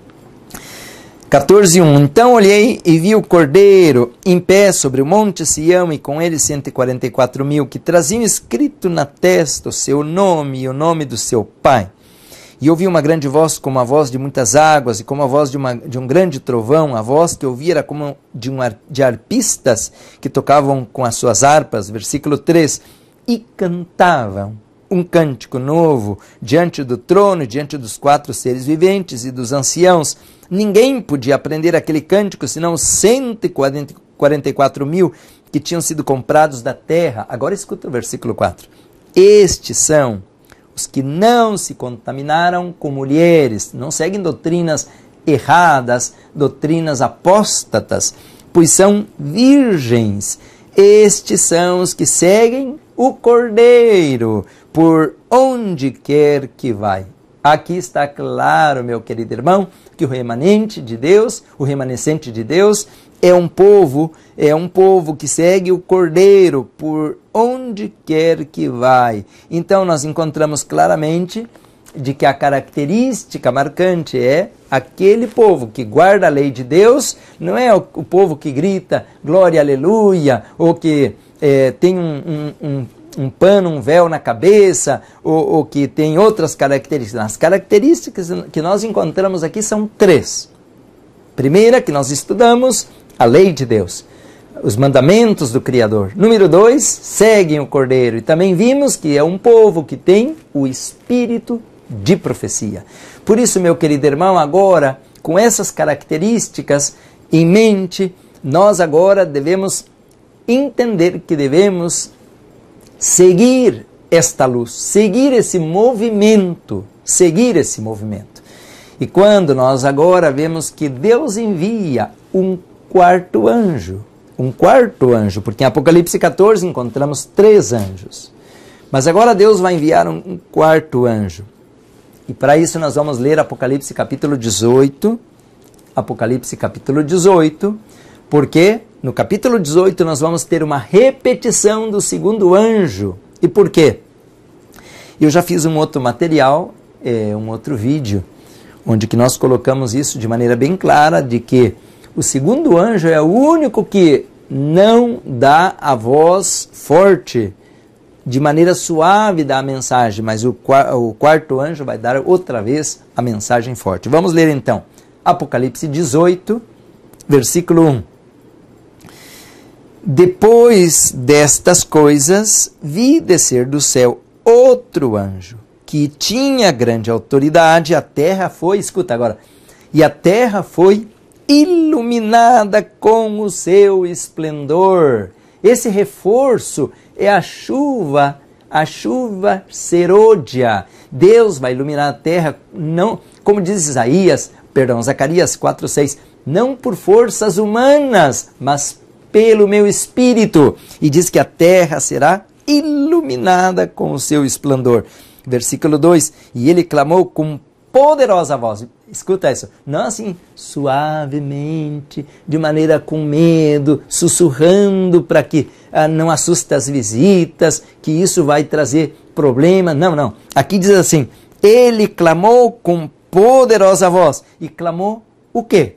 catorze, um. Então olhei e vi o Cordeiro em pé sobre o monte Sião, e com ele cento e quarenta e quatro mil, que traziam escrito na testa o seu nome e o nome do seu pai. E ouvi uma grande voz, como a voz de muitas águas, e como a voz de, uma, de um grande trovão. A voz que ouvi era como de, um, de arpistas que tocavam com as suas harpas. Versículo três. E cantavam um cântico novo diante do trono, diante dos quatro seres viventes e dos anciãos. Ninguém podia aprender aquele cântico senão cento e quarenta e quatro mil que tinham sido comprados da terra. Agora escuta o versículo quatro. Estes são os que não se contaminaram com mulheres, não seguem doutrinas erradas, doutrinas apóstatas, pois são virgens. Estes são os que seguem o Cordeiro, por onde quer que vai. Aqui está claro, meu querido irmão, que o remanente de Deus, o remanescente de Deus, é um povo, é um povo que segue o Cordeiro por onde quer que vai. Então nós encontramos claramente de que a característica marcante é aquele povo que guarda a lei de Deus, não é o, o povo que grita glória, aleluia, ou que é, tem um, um, um, um pano, um véu na cabeça, ou, ou que tem outras características. As características que nós encontramos aqui são três. Primeira, que nós estudamos a lei de Deus, os mandamentos do Criador. Número dois, seguem o Cordeiro. E também vimos que é um povo que tem o espírito de profecia. Por isso, meu querido irmão, agora, com essas características em mente, nós agora devemos entender que devemos seguir esta luz, seguir esse movimento, seguir esse movimento. E quando nós agora vemos que Deus envia um quarto anjo, um quarto anjo, porque em Apocalipse catorze encontramos três anjos. Mas agora Deus vai enviar um, um quarto anjo. E para isso nós vamos ler Apocalipse capítulo dezoito, Apocalipse capítulo dezoito, porque no capítulo dezoito nós vamos ter uma repetição do segundo anjo. E por quê? Eu já fiz um outro material, é, um outro vídeo, onde que nós colocamos isso de maneira bem clara, de que o segundo anjo é o único que não dá a voz forte, de maneira suave dá a mensagem, mas o, o quarto anjo vai dar outra vez a mensagem forte. Vamos ler então, Apocalipse dezoito, versículo um. Depois destas coisas, vi descer do céu outro anjo, que tinha grande autoridade, a terra foi, escuta agora, e a terra foi iluminada com o seu esplendor. Esse reforço é a chuva, a chuva serôdia. Deus vai iluminar a terra, não, como diz Isaías, perdão, Zacarias quatro, seis, não por forças humanas, mas pelo meu espírito. E diz que a terra será iluminada com o seu esplendor. Versículo dois, e ele clamou com poderosa voz. Escuta isso, não assim suavemente, de maneira com medo, sussurrando para que ah, não assuste as visitas, que isso vai trazer problema. Não, não. Aqui diz assim, ele clamou com poderosa voz. E clamou o quê?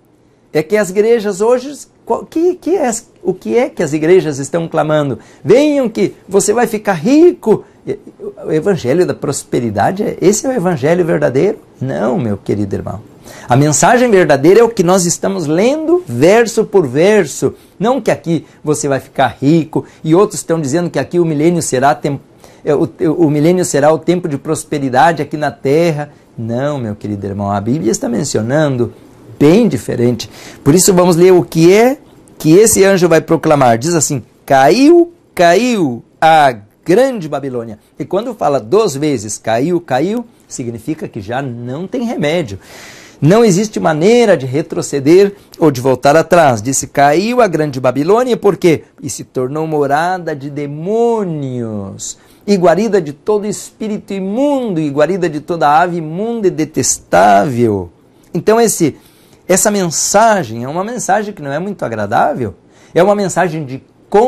É que as igrejas hoje, que, que é, o que é que as igrejas estão clamando? Venham que você vai ficar rico. O evangelho da prosperidade, esse é o evangelho verdadeiro? Não, meu querido irmão. A mensagem verdadeira é o que nós estamos lendo verso por verso. Não que aqui você vai ficar rico e outros estão dizendo que aqui o milênio será, tem, o, o milênio será o tempo de prosperidade aqui na terra. Não, meu querido irmão, a Bíblia está mencionando bem diferente. Por isso vamos ler o que é que esse anjo vai proclamar. Diz assim, caiu, caiu a grande Babilônia. E quando fala duas vezes caiu, caiu, significa que já não tem remédio. Não existe maneira de retroceder ou de voltar atrás. Disse, caiu a grande Babilônia, por quê? E se tornou morada de demônios, e guarida de todo espírito imundo, e guarida de toda ave imunda e detestável. Então esse, essa mensagem é uma mensagem que não é muito agradável, é uma mensagem de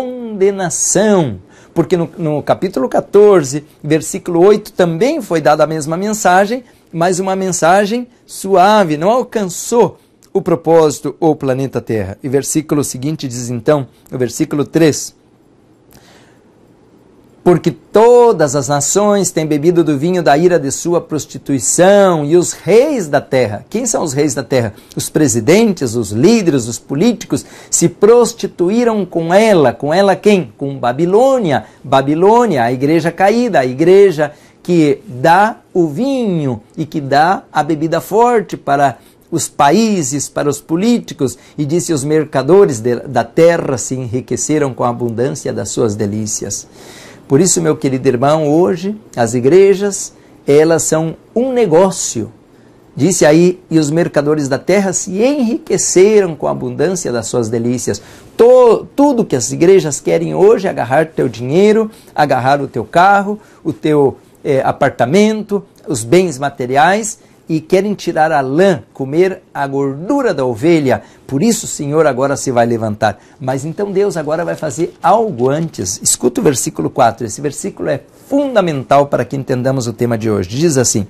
condenação. Porque no, no capítulo catorze, versículo oito, também foi dada a mesma mensagem, mas uma mensagem suave, não alcançou o propósito ou o planeta Terra. E versículo seguinte diz então, o versículo três, porque todas as nações têm bebido do vinho da ira de sua prostituição, e os reis da terra, quem são os reis da terra? Os presidentes, os líderes, os políticos, se prostituíram com ela. Com ela quem? Com Babilônia. Babilônia, a igreja caída, a igreja que dá o vinho e que dá a bebida forte para os países, para os políticos, e disse: os mercadores de, da terra se enriqueceram com a abundância das suas delícias. Por isso, meu querido irmão, hoje as igrejas, elas são um negócio. Disse aí: e os mercadores da terra se enriqueceram com a abundância das suas delícias. To, tudo que as igrejas querem hoje é agarrar teu dinheiro, agarrar o teu carro, o teu eh, apartamento, os bens materiais, e querem tirar a lã, comer a gordura da ovelha. Por isso o Senhor agora se vai levantar. Mas então Deus agora vai fazer algo antes. Escuta o versículo quatro. Esse versículo é fundamental para que entendamos o tema de hoje. Diz assim: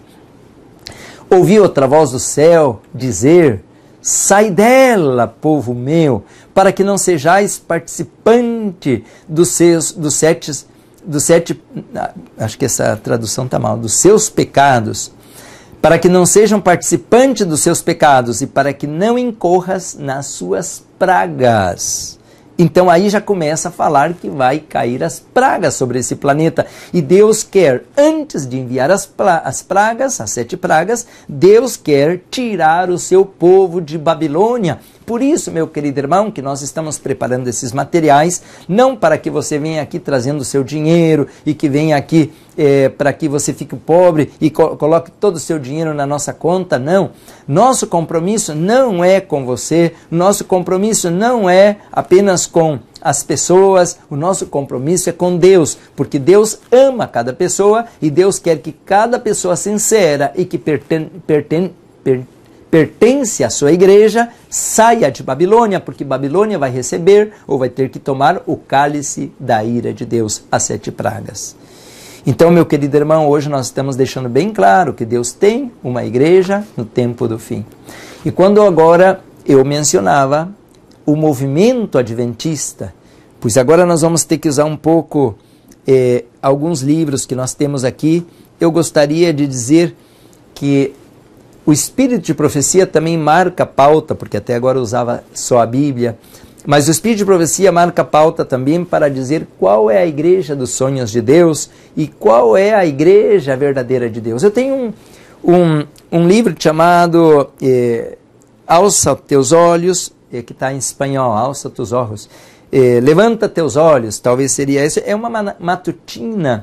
ouvi outra voz do céu dizer: sai dela, povo meu, para que não sejais participante dos seus, dos sete, dos sete, acho que essa tradução está mal, dos seus pecados, para que não sejam participantes dos seus pecados e para que não incorras nas suas pragas. Então aí já começa a falar que vai cair as pragas sobre esse planeta. E Deus quer, antes de enviar as, as pragas, as sete pragas, Deus quer tirar o seu povo de Babilônia. Por isso, meu querido irmão, que nós estamos preparando esses materiais, não para que você venha aqui trazendo o seu dinheiro e que venha aqui é, para que você fique pobre e co coloque todo o seu dinheiro na nossa conta, não. Nosso compromisso não é com você, nosso compromisso não é apenas com as pessoas, o nosso compromisso é com Deus, porque Deus ama cada pessoa e Deus quer que cada pessoa sincera e que pertence, pertence, pertence pertence à sua igreja, saia de Babilônia, porque Babilônia vai receber ou vai ter que tomar o cálice da ira de Deus, as sete pragas. Então, meu querido irmão, hoje nós estamos deixando bem claro que Deus tem uma igreja no tempo do fim. E quando agora eu mencionava o movimento adventista, pois agora nós vamos ter que usar um pouco eh, alguns livros que nós temos aqui, eu gostaria de dizer que o espírito de profecia também marca pauta, porque até agora eu usava só a Bíblia, mas o espírito de profecia marca pauta também para dizer qual é a igreja dos sonhos de Deus e qual é a igreja verdadeira de Deus. Eu tenho um, um, um livro chamado eh, Alça Teus Olhos, eh, que está em espanhol, Alça Teus Olhos, eh, Levanta Teus Olhos, talvez seria esse, é uma matutina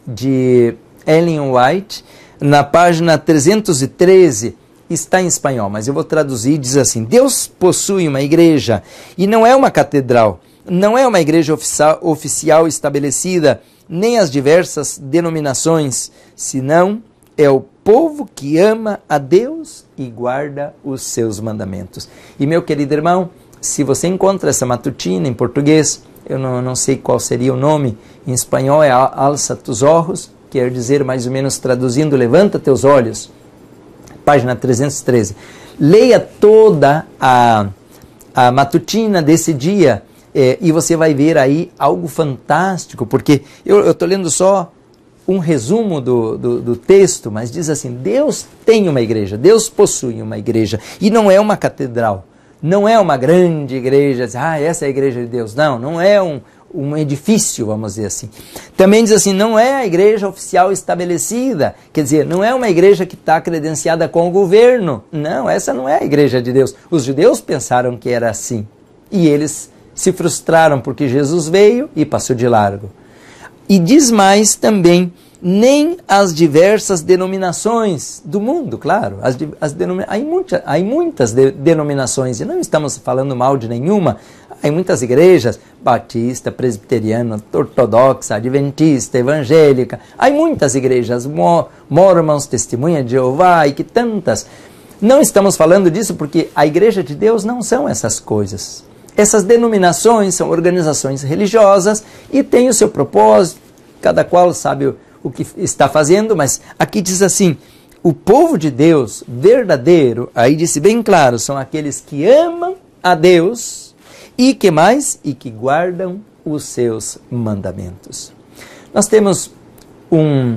de Ellen White. Na página trezentos e treze, está em espanhol, mas eu vou traduzir, diz assim: Deus possui uma igreja e não é uma catedral, não é uma igreja oficial, oficial estabelecida, nem as diversas denominações, senão é o povo que ama a Deus e guarda os seus mandamentos. E meu querido irmão, se você encontra essa matutina em português, eu não, não sei qual seria o nome, em espanhol é Alça Tus Ojos, quer dizer, mais ou menos traduzindo, levanta teus olhos, página trezentos e treze. Leia toda a, a matutina desse dia é, e você vai ver aí algo fantástico, porque eu estou lendo só um resumo do, do, do texto, mas diz assim: Deus tem uma igreja, Deus possui uma igreja, e não é uma catedral, não é uma grande igreja, ah, essa é a igreja de Deus, não, não é um um edifício, vamos dizer assim. Também diz assim, não é a igreja oficial estabelecida, quer dizer, não é uma igreja que está credenciada com o governo, não, essa não é a igreja de Deus. Os judeus pensaram que era assim, e eles se frustraram porque Jesus veio e passou de largo. E diz mais também, nem as diversas denominações do mundo, claro, as, as denomina há, muita, há muitas de, denominações, e não estamos falando mal de nenhuma, há muitas igrejas, batista, presbiteriana, ortodoxa, adventista, evangélica, há muitas igrejas, mormons, testemunha de Jeová e que tantas. Não estamos falando disso porque a igreja de Deus não são essas coisas. Essas denominações são organizações religiosas e têm o seu propósito, cada qual sabe o, o que está fazendo, mas aqui diz assim, o povo de Deus verdadeiro, aí disse bem claro, são aqueles que amam a Deus e que mais? E que guardam os seus mandamentos. Nós temos um,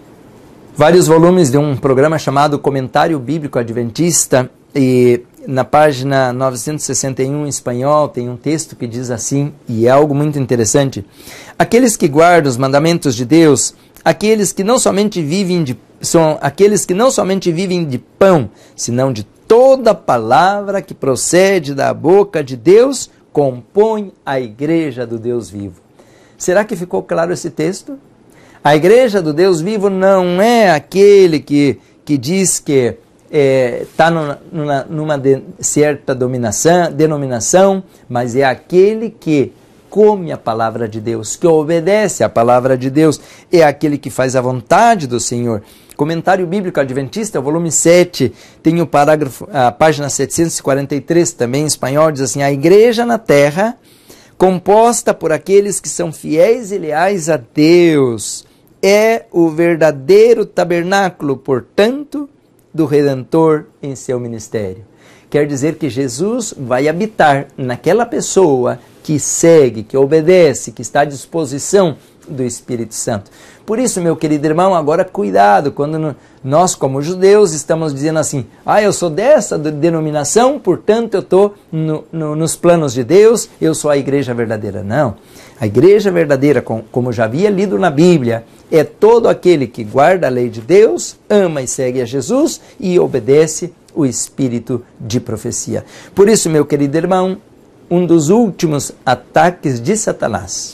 vários volumes de um programa chamado Comentário Bíblico Adventista, e na página novecentos e sessenta e um em espanhol tem um texto que diz assim, e é algo muito interessante: aqueles que guardam os mandamentos de Deus, aqueles que não somente vivem de, são aqueles que não somente vivem de pão, senão de toda palavra que procede da boca de Deus, compõem a igreja do Deus vivo. Será que ficou claro esse texto? A igreja do Deus vivo não é aquele que, que diz que está é, numa, numa, numa de, certa dominação, denominação, mas é aquele que come a palavra de Deus, que obedece à palavra de Deus, é aquele que faz a vontade do Senhor. Comentário Bíblico Adventista, volume sete, tem o parágrafo, a página setecentos e quarenta e três, também em espanhol, diz assim: a igreja na terra, composta por aqueles que são fiéis e leais a Deus, é o verdadeiro tabernáculo, portanto, do Redentor em seu ministério. Quer dizer que Jesus vai habitar naquela pessoa que segue, que obedece, que está à disposição do Espírito Santo. Por isso, meu querido irmão, agora cuidado, quando nós como judeus estamos dizendo assim, ah, eu sou dessa denominação, portanto eu estou no, no, nos planos de Deus, eu sou a igreja verdadeira. Não, a igreja verdadeira, como já havia lido na Bíblia, é todo aquele que guarda a lei de Deus, ama e segue a Jesus e obedece o espírito de profecia. Por isso, meu querido irmão, um dos últimos ataques de Satanás,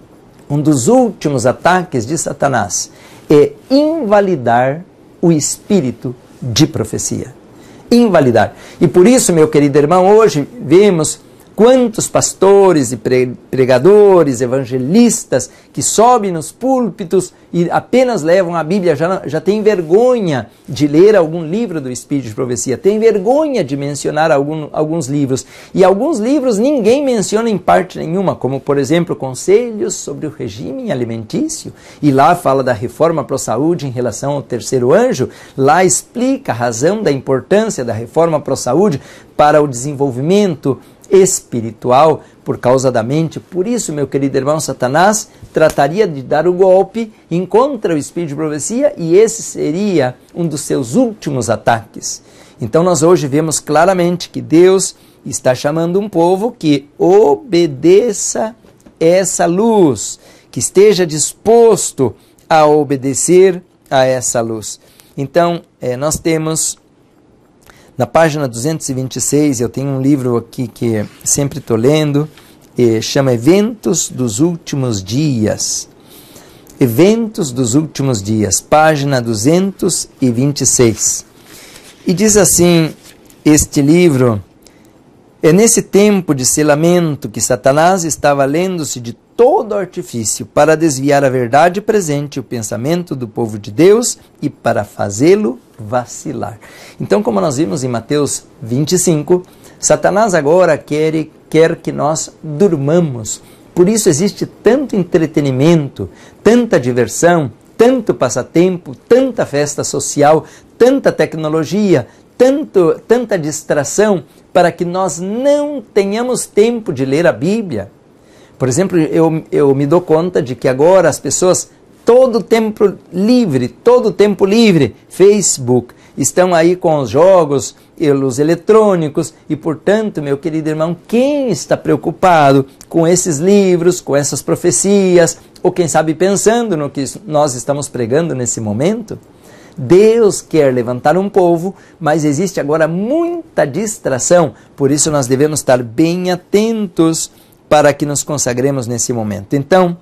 um dos últimos ataques de Satanás é invalidar o espírito de profecia. Invalidar. E por isso, meu querido irmão, hoje vemos quantos pastores e pregadores, evangelistas que sobem nos púlpitos e apenas levam a Bíblia, já, já tem vergonha de ler algum livro do Espírito de Profecia, tem vergonha de mencionar algum, alguns livros. E alguns livros ninguém menciona em parte nenhuma, como por exemplo, Conselhos sobre o Regime Alimentício. E lá fala da reforma pró-saúde em relação ao terceiro anjo. Lá explica a razão da importância da reforma pró-saúde para o desenvolvimento espiritual por causa da mente. Por isso, meu querido irmão, Satanás trataria de dar o golpe em contra o espírito de profecia e esse seria um dos seus últimos ataques. Então nós hoje vemos claramente que Deus está chamando um povo que obedeça essa luz, que esteja disposto a obedecer a essa luz. Então, é, nós temos na página duzentos e vinte e seis, eu tenho um livro aqui que sempre estou lendo, e chama Eventos dos Últimos Dias. Eventos dos Últimos Dias, página duzentos e vinte e seis. E diz assim, este livro: é nesse tempo de selamento que Satanás está valendo-se de todo artifício para desviar a verdade presente, o pensamento do povo de Deus e para fazê-lo vacilar. Então, como nós vimos em Mateus vinte e cinco, Satanás agora quer, quer que nós durmamos. Por isso existe tanto entretenimento, tanta diversão, tanto passatempo, tanta festa social, tanta tecnologia, tanto, tanta distração, para que nós não tenhamos tempo de ler a Bíblia. Por exemplo, eu, eu me dou conta de que agora as pessoas, todo o tempo livre, todo o tempo livre, Facebook, estão aí com os jogos, os eletrônicos, e portanto, meu querido irmão, quem está preocupado com esses livros, com essas profecias, ou quem sabe pensando no que nós estamos pregando nesse momento? Deus quer levantar um povo, mas existe agora muita distração, por isso nós devemos estar bem atentos para que nos consagremos nesse momento. Então,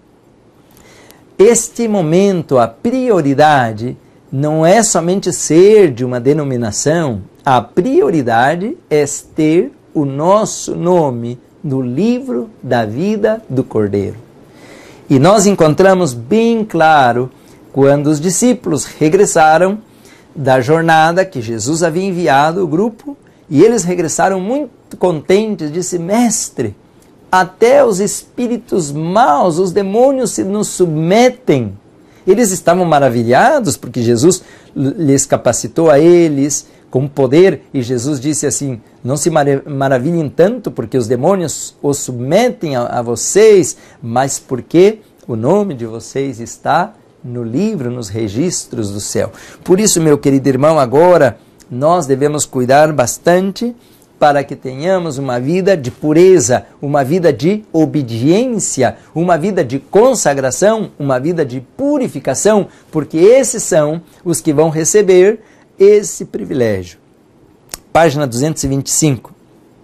este momento, a prioridade, não é somente ser de uma denominação, a prioridade é ter o nosso nome no livro da vida do Cordeiro. E nós encontramos bem claro quando os discípulos regressaram da jornada que Jesus havia enviado o grupo, e eles regressaram muito contentes, disse: mestre, até os espíritos maus, os demônios se nos submetem. Eles estavam maravilhados porque Jesus lhes capacitou a eles com poder, e Jesus disse assim: não se maravilhem tanto porque os demônios os submetem a, a vocês, mas porque o nome de vocês está no livro, nos registros do céu. Por isso, meu querido irmão, agora nós devemos cuidar bastante para que tenhamos uma vida de pureza, uma vida de obediência, uma vida de consagração, uma vida de purificação, porque esses são os que vão receber esse privilégio. Página duzentos e vinte e cinco.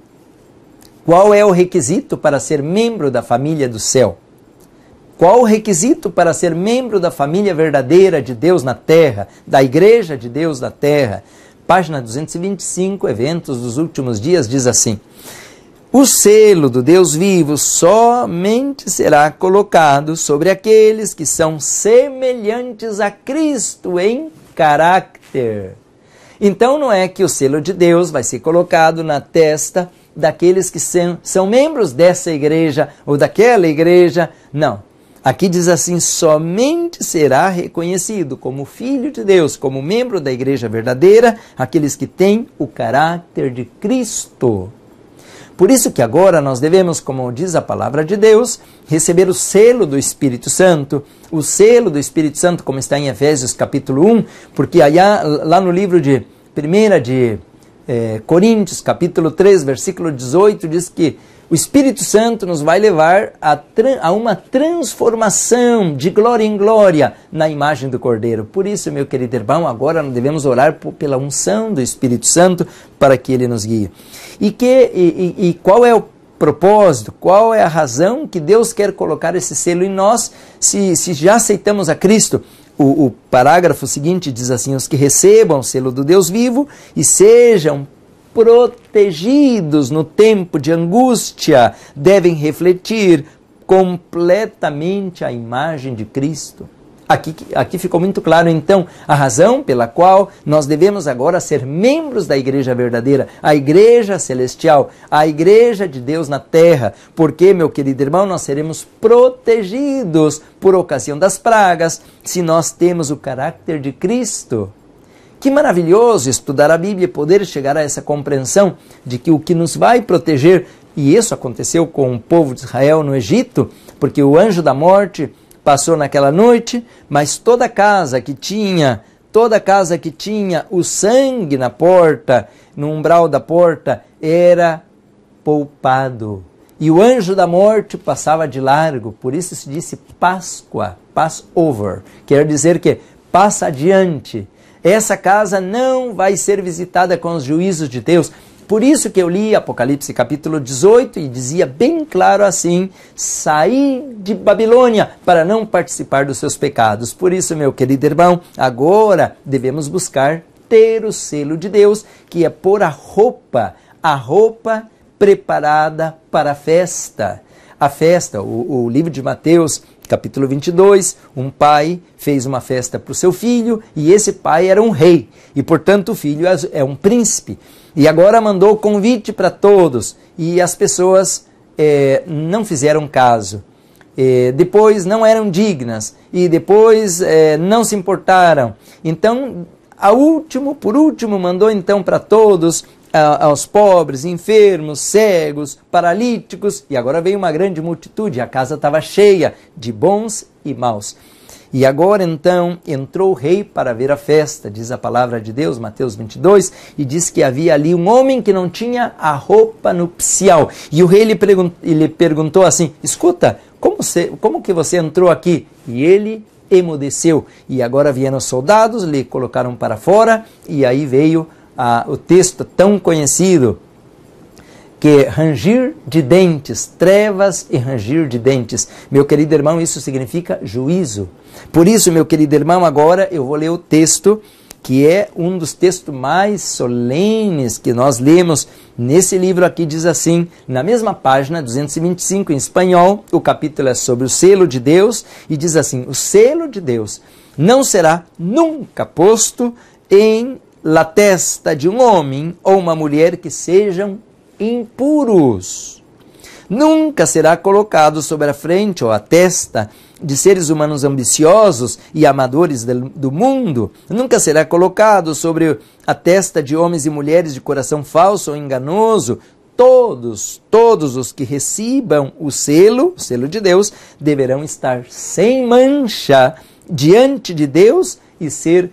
Qual é o requisito para ser membro da família do céu? Qual o requisito para ser membro da família verdadeira de Deus na terra, da igreja de Deus na terra? Página duzentos e vinte e cinco, Eventos dos Últimos Dias, diz assim: o selo do Deus vivo somente será colocado sobre aqueles que são semelhantes a Cristo em caráter. Então não é que o selo de Deus vai ser colocado na testa daqueles que são, são membros dessa igreja ou daquela igreja, não. Aqui diz assim, somente será reconhecido como filho de Deus, como membro da igreja verdadeira, aqueles que têm o caráter de Cristo. Por isso que agora nós devemos, como diz a palavra de Deus, receber o selo do Espírito Santo, o selo do Espírito Santo, como está em Efésios capítulo um, porque allá, lá no livro de primeira de eh, Coríntios, capítulo três, versículo dezoito, diz que o Espírito Santo nos vai levar a, a uma transformação de glória em glória na imagem do Cordeiro. Por isso, meu querido irmão, agora nós devemos orar por, pela unção do Espírito Santo para que Ele nos guie. E, que, e, e, e qual é o propósito, qual é a razão que Deus quer colocar esse selo em nós, se, se já aceitamos a Cristo? O, o parágrafo seguinte diz assim, os que recebam o selo do Deus vivo e sejam protegidos no tempo de angústia, devem refletir completamente a imagem de Cristo. Aqui, aqui ficou muito claro, então, a razão pela qual nós devemos agora ser membros da igreja verdadeira, a igreja celestial, a igreja de Deus na terra, porque, meu querido irmão, nós seremos protegidos por ocasião das pragas, se nós temos o caráter de Cristo. Que maravilhoso estudar a Bíblia e poder chegar a essa compreensão de que o que nos vai proteger, e isso aconteceu com o povo de Israel no Egito, porque o anjo da morte passou naquela noite, mas toda casa que tinha, toda casa que tinha o sangue na porta, no umbral da porta, era poupado. E o anjo da morte passava de largo, por isso se disse Páscoa, Passover, quer dizer que passa adiante. Essa casa não vai ser visitada com os juízos de Deus. Por isso que eu li Apocalipse capítulo dezoito e dizia bem claro assim, saí de Babilônia para não participar dos seus pecados. Por isso, meu querido irmão, agora devemos buscar ter o selo de Deus, que é pôr a roupa, a roupa preparada para a festa. A festa, o, o livro de Mateus, capítulo vinte e dois, um pai fez uma festa para o seu filho e esse pai era um rei e, portanto, o filho é um príncipe. E agora mandou convite para todos e as pessoas é, não fizeram caso. É, depois não eram dignas e depois é, não se importaram. Então, a último, por último, mandou então para todos, aos pobres, enfermos, cegos, paralíticos, e agora veio uma grande multitude, a casa estava cheia de bons e maus. E agora então entrou o rei para ver a festa, diz a palavra de Deus, Mateus vinte e dois, e diz que havia ali um homem que não tinha a roupa nupcial. E o rei lhe, pergun- lhe perguntou assim, escuta, como, você, como que você entrou aqui? E ele emudeceu. E agora vieram os soldados, lhe colocaram para fora, e aí veio Ah, o texto tão conhecido, que rangir de dentes, trevas e rangir de dentes. Meu querido irmão, isso significa juízo. Por isso, meu querido irmão, agora eu vou ler o texto, que é um dos textos mais solenes que nós lemos nesse livro aqui, diz assim, na mesma página, duzentos e vinte e cinco, em espanhol, o capítulo é sobre o selo de Deus, e diz assim, o selo de Deus não será nunca posto em la testa de um homem ou uma mulher que sejam impuros. Nunca será colocado sobre a frente ou a testa de seres humanos ambiciosos e amadores do mundo. Nunca será colocado sobre a testa de homens e mulheres de coração falso ou enganoso. todos, todos os que recebam o selo, o selo de Deus, deverão estar sem mancha diante de Deus e ser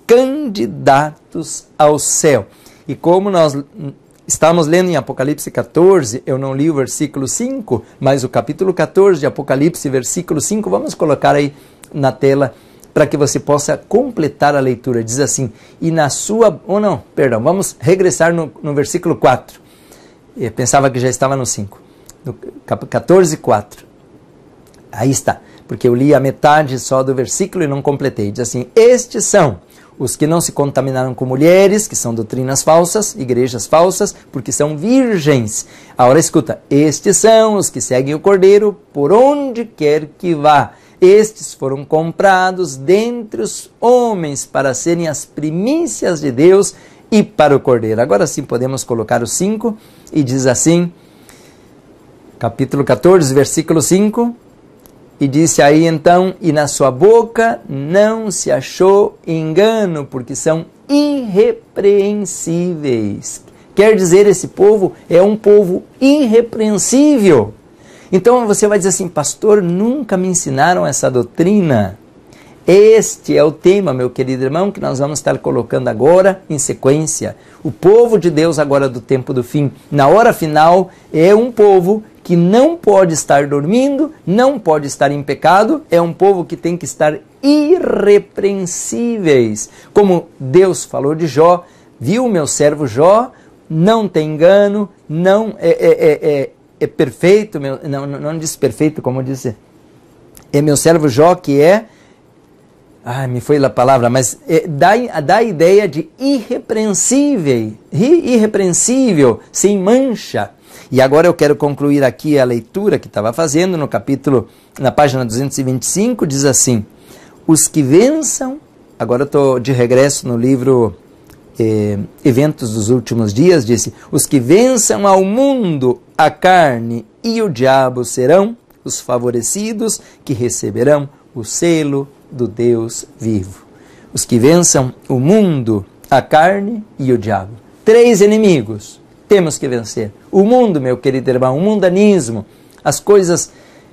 candidatos ao céu. E como nós estamos lendo em Apocalipse quatorze, eu não li o versículo cinco, mas o capítulo quatorze de Apocalipse, versículo cinco, vamos colocar aí na tela para que você possa completar a leitura. Diz assim, e na sua... ou oh não, perdão, vamos regressar no, no versículo quatro. Eu pensava que já estava no cinco. No quatorze, quatro. Aí está, porque eu li a metade só do versículo e não completei. Diz assim, estes são os que não se contaminaram com mulheres, que são doutrinas falsas, igrejas falsas, porque são virgens. Agora escuta, estes são os que seguem o Cordeiro por onde quer que vá. Estes foram comprados dentre os homens para serem as primícias de Deus e para o Cordeiro. Agora sim podemos colocar o cinco e diz assim, capítulo quatorze, versículo cinco, e disse aí então, e na sua boca não se achou engano, porque são irrepreensíveis. Quer dizer, esse povo é um povo irrepreensível. Então você vai dizer assim, pastor, nunca me ensinaram essa doutrina. Este é o tema, meu querido irmão, que nós vamos estar colocando agora em sequência. O povo de Deus agora do tempo do fim, na hora final, é um povo que não pode estar dormindo, não pode estar em pecado, é um povo que tem que estar irrepreensíveis. Como Deus falou de Jó, viu o meu servo Jó, não tem engano, não é, é, é, é, é perfeito, meu, não, não diz perfeito, como disse, é meu servo Jó que é, ai, me foi a palavra, mas é, dá, dá a ideia de irrepreensível, irrepreensível, sem mancha. E agora eu quero concluir aqui a leitura que estava fazendo no capítulo, na página duzentos e vinte e cinco, diz assim, os que vençam, agora eu estou de regresso no livro eh, Eventos dos Últimos Dias, disse, os que vençam ao mundo, a carne e o diabo serão os favorecidos que receberão o selo do Deus vivo. Os que vençam o mundo, a carne e o diabo. Três inimigos temos que vencer. O mundo, meu querido irmão, o mundanismo, as coisas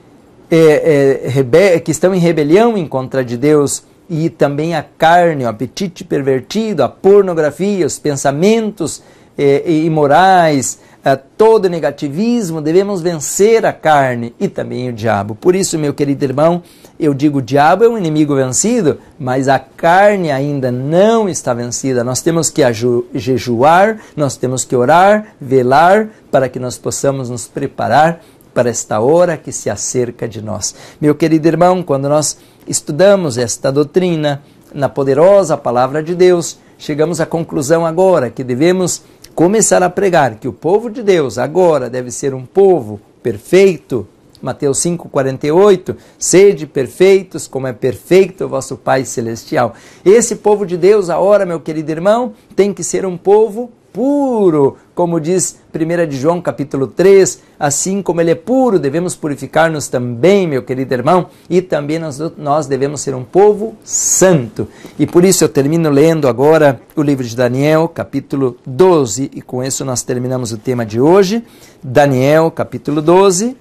é, é, rebe- que estão em rebelião em contra de Deus, e também a carne, o apetite pervertido, a pornografia, os pensamentos é, imorais, é, todo negativismo, devemos vencer a carne e também o diabo. Por isso, meu querido irmão, eu digo, o diabo é um inimigo vencido, mas a carne ainda não está vencida. Nós temos que jejuar, nós temos que orar, velar, para que nós possamos nos preparar para esta hora que se acerca de nós. Meu querido irmão, quando nós estudamos esta doutrina na poderosa palavra de Deus, chegamos à conclusão agora que devemos começar a pregar que o povo de Deus agora deve ser um povo perfeito. Mateus cinco, quarenta e oito, sede perfeitos como é perfeito o vosso Pai Celestial. Esse povo de Deus, agora, meu querido irmão, tem que ser um povo puro, como diz primeira de João capítulo três, assim como ele é puro, devemos purificar-nos também, meu querido irmão, e também nós, nós devemos ser um povo santo. E por isso eu termino lendo agora o livro de Daniel, capítulo doze, e com isso nós terminamos o tema de hoje. Daniel, capítulo doze.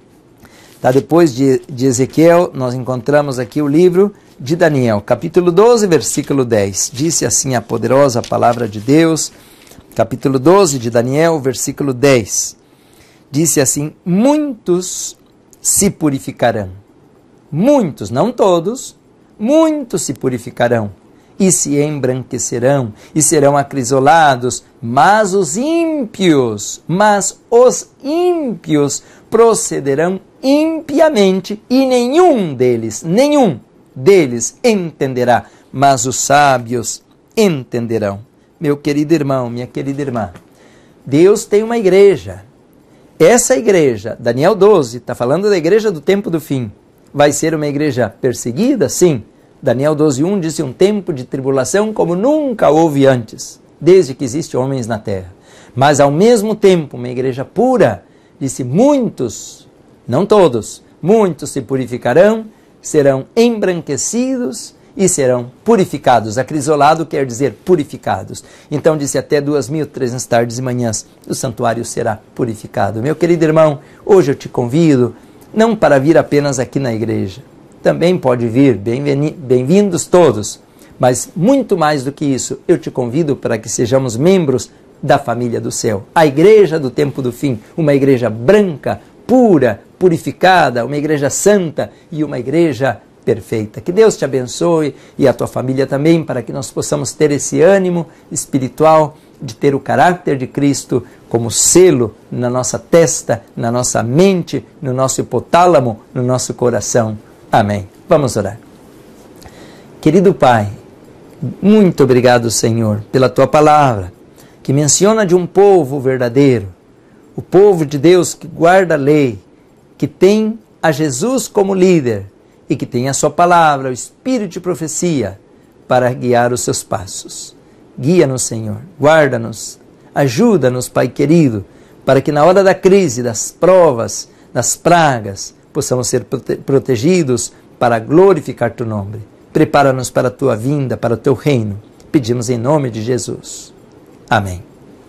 Tá, depois de, de Ezequiel, nós encontramos aqui o livro de Daniel, capítulo doze, versículo dez. Disse assim a poderosa palavra de Deus, capítulo doze de Daniel, versículo dez. Disse assim, muitos se purificarão. Muitos, não todos, muitos se purificarão e se embranquecerão e serão acrisolados, mas os ímpios, mas os ímpios procederão impiamente e nenhum deles, nenhum deles entenderá, mas os sábios entenderão. Meu querido irmão, minha querida irmã, Deus tem uma igreja. Essa igreja, Daniel doze, está falando da igreja do tempo do fim. Vai ser uma igreja perseguida? Sim. Daniel doze, um disse um tempo de tribulação como nunca houve antes, desde que existem homens na terra. Mas ao mesmo tempo, uma igreja pura, disse muitos, não todos, muitos se purificarão, serão embranquecidos e serão purificados. Acrisolado quer dizer purificados. Então disse até duas mil trezentas tardes e manhãs o santuário será purificado. Meu querido irmão, hoje eu te convido não para vir apenas aqui na igreja. Também pode vir, bem-vindos todos. Mas muito mais do que isso, eu te convido para que sejamos membros da família do céu. A igreja do tempo do fim, uma igreja branca, pura, purificada, uma igreja santa e uma igreja perfeita. Que Deus te abençoe e a tua família também, para que nós possamos ter esse ânimo espiritual de ter o caráter de Cristo como selo na nossa testa, na nossa mente, no nosso hipotálamo, no nosso coração. Amém. Vamos orar. Querido Pai, muito obrigado, Senhor, pela tua palavra, que menciona de um povo verdadeiro, o povo de Deus que guarda a lei, que tem a Jesus como líder e que tem a sua palavra, o espírito de profecia, para guiar os seus passos. Guia-nos, Senhor, guarda-nos, ajuda-nos, Pai querido, para que na hora da crise, das provas, das pragas, possamos ser prote- protegidos para glorificar teu nome. Prepara-nos para a tua vinda, para o teu reino. Pedimos em nome de Jesus. Amén.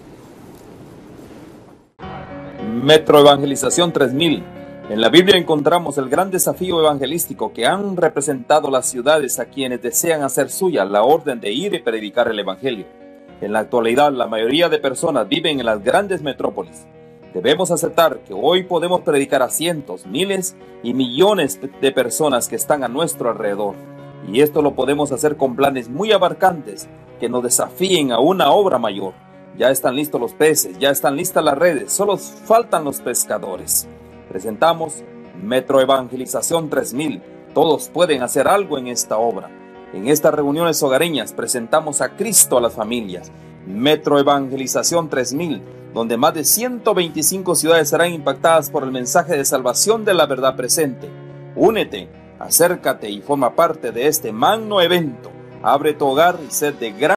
Metroevangelización tres mil. En la Biblia encontramos el gran desafío evangelístico que han representado las ciudades a quienes desean hacer suya la orden de ir y predicar el Evangelio. En la actualidad, la mayoría de personas viven en las grandes metrópolis. Debemos aceptar que hoy podemos predicar a cientos, miles y millones de personas que están a nuestro alrededor. Y esto lo podemos hacer con planes muy abarcantes que nos desafíen a una obra mayor. Ya están listos los peces, ya están listas las redes, solo faltan los pescadores. Presentamos Metroevangelización tres mil. Todos pueden hacer algo en esta obra. En estas reuniones hogareñas presentamos a Cristo a las familias. Metroevangelización tres mil, donde más de ciento veinticinco ciudades serán impactadas por el mensaje de salvación de la verdad presente. Únete, acércate y forma parte de este magno evento. Abre tu hogar y sed de gran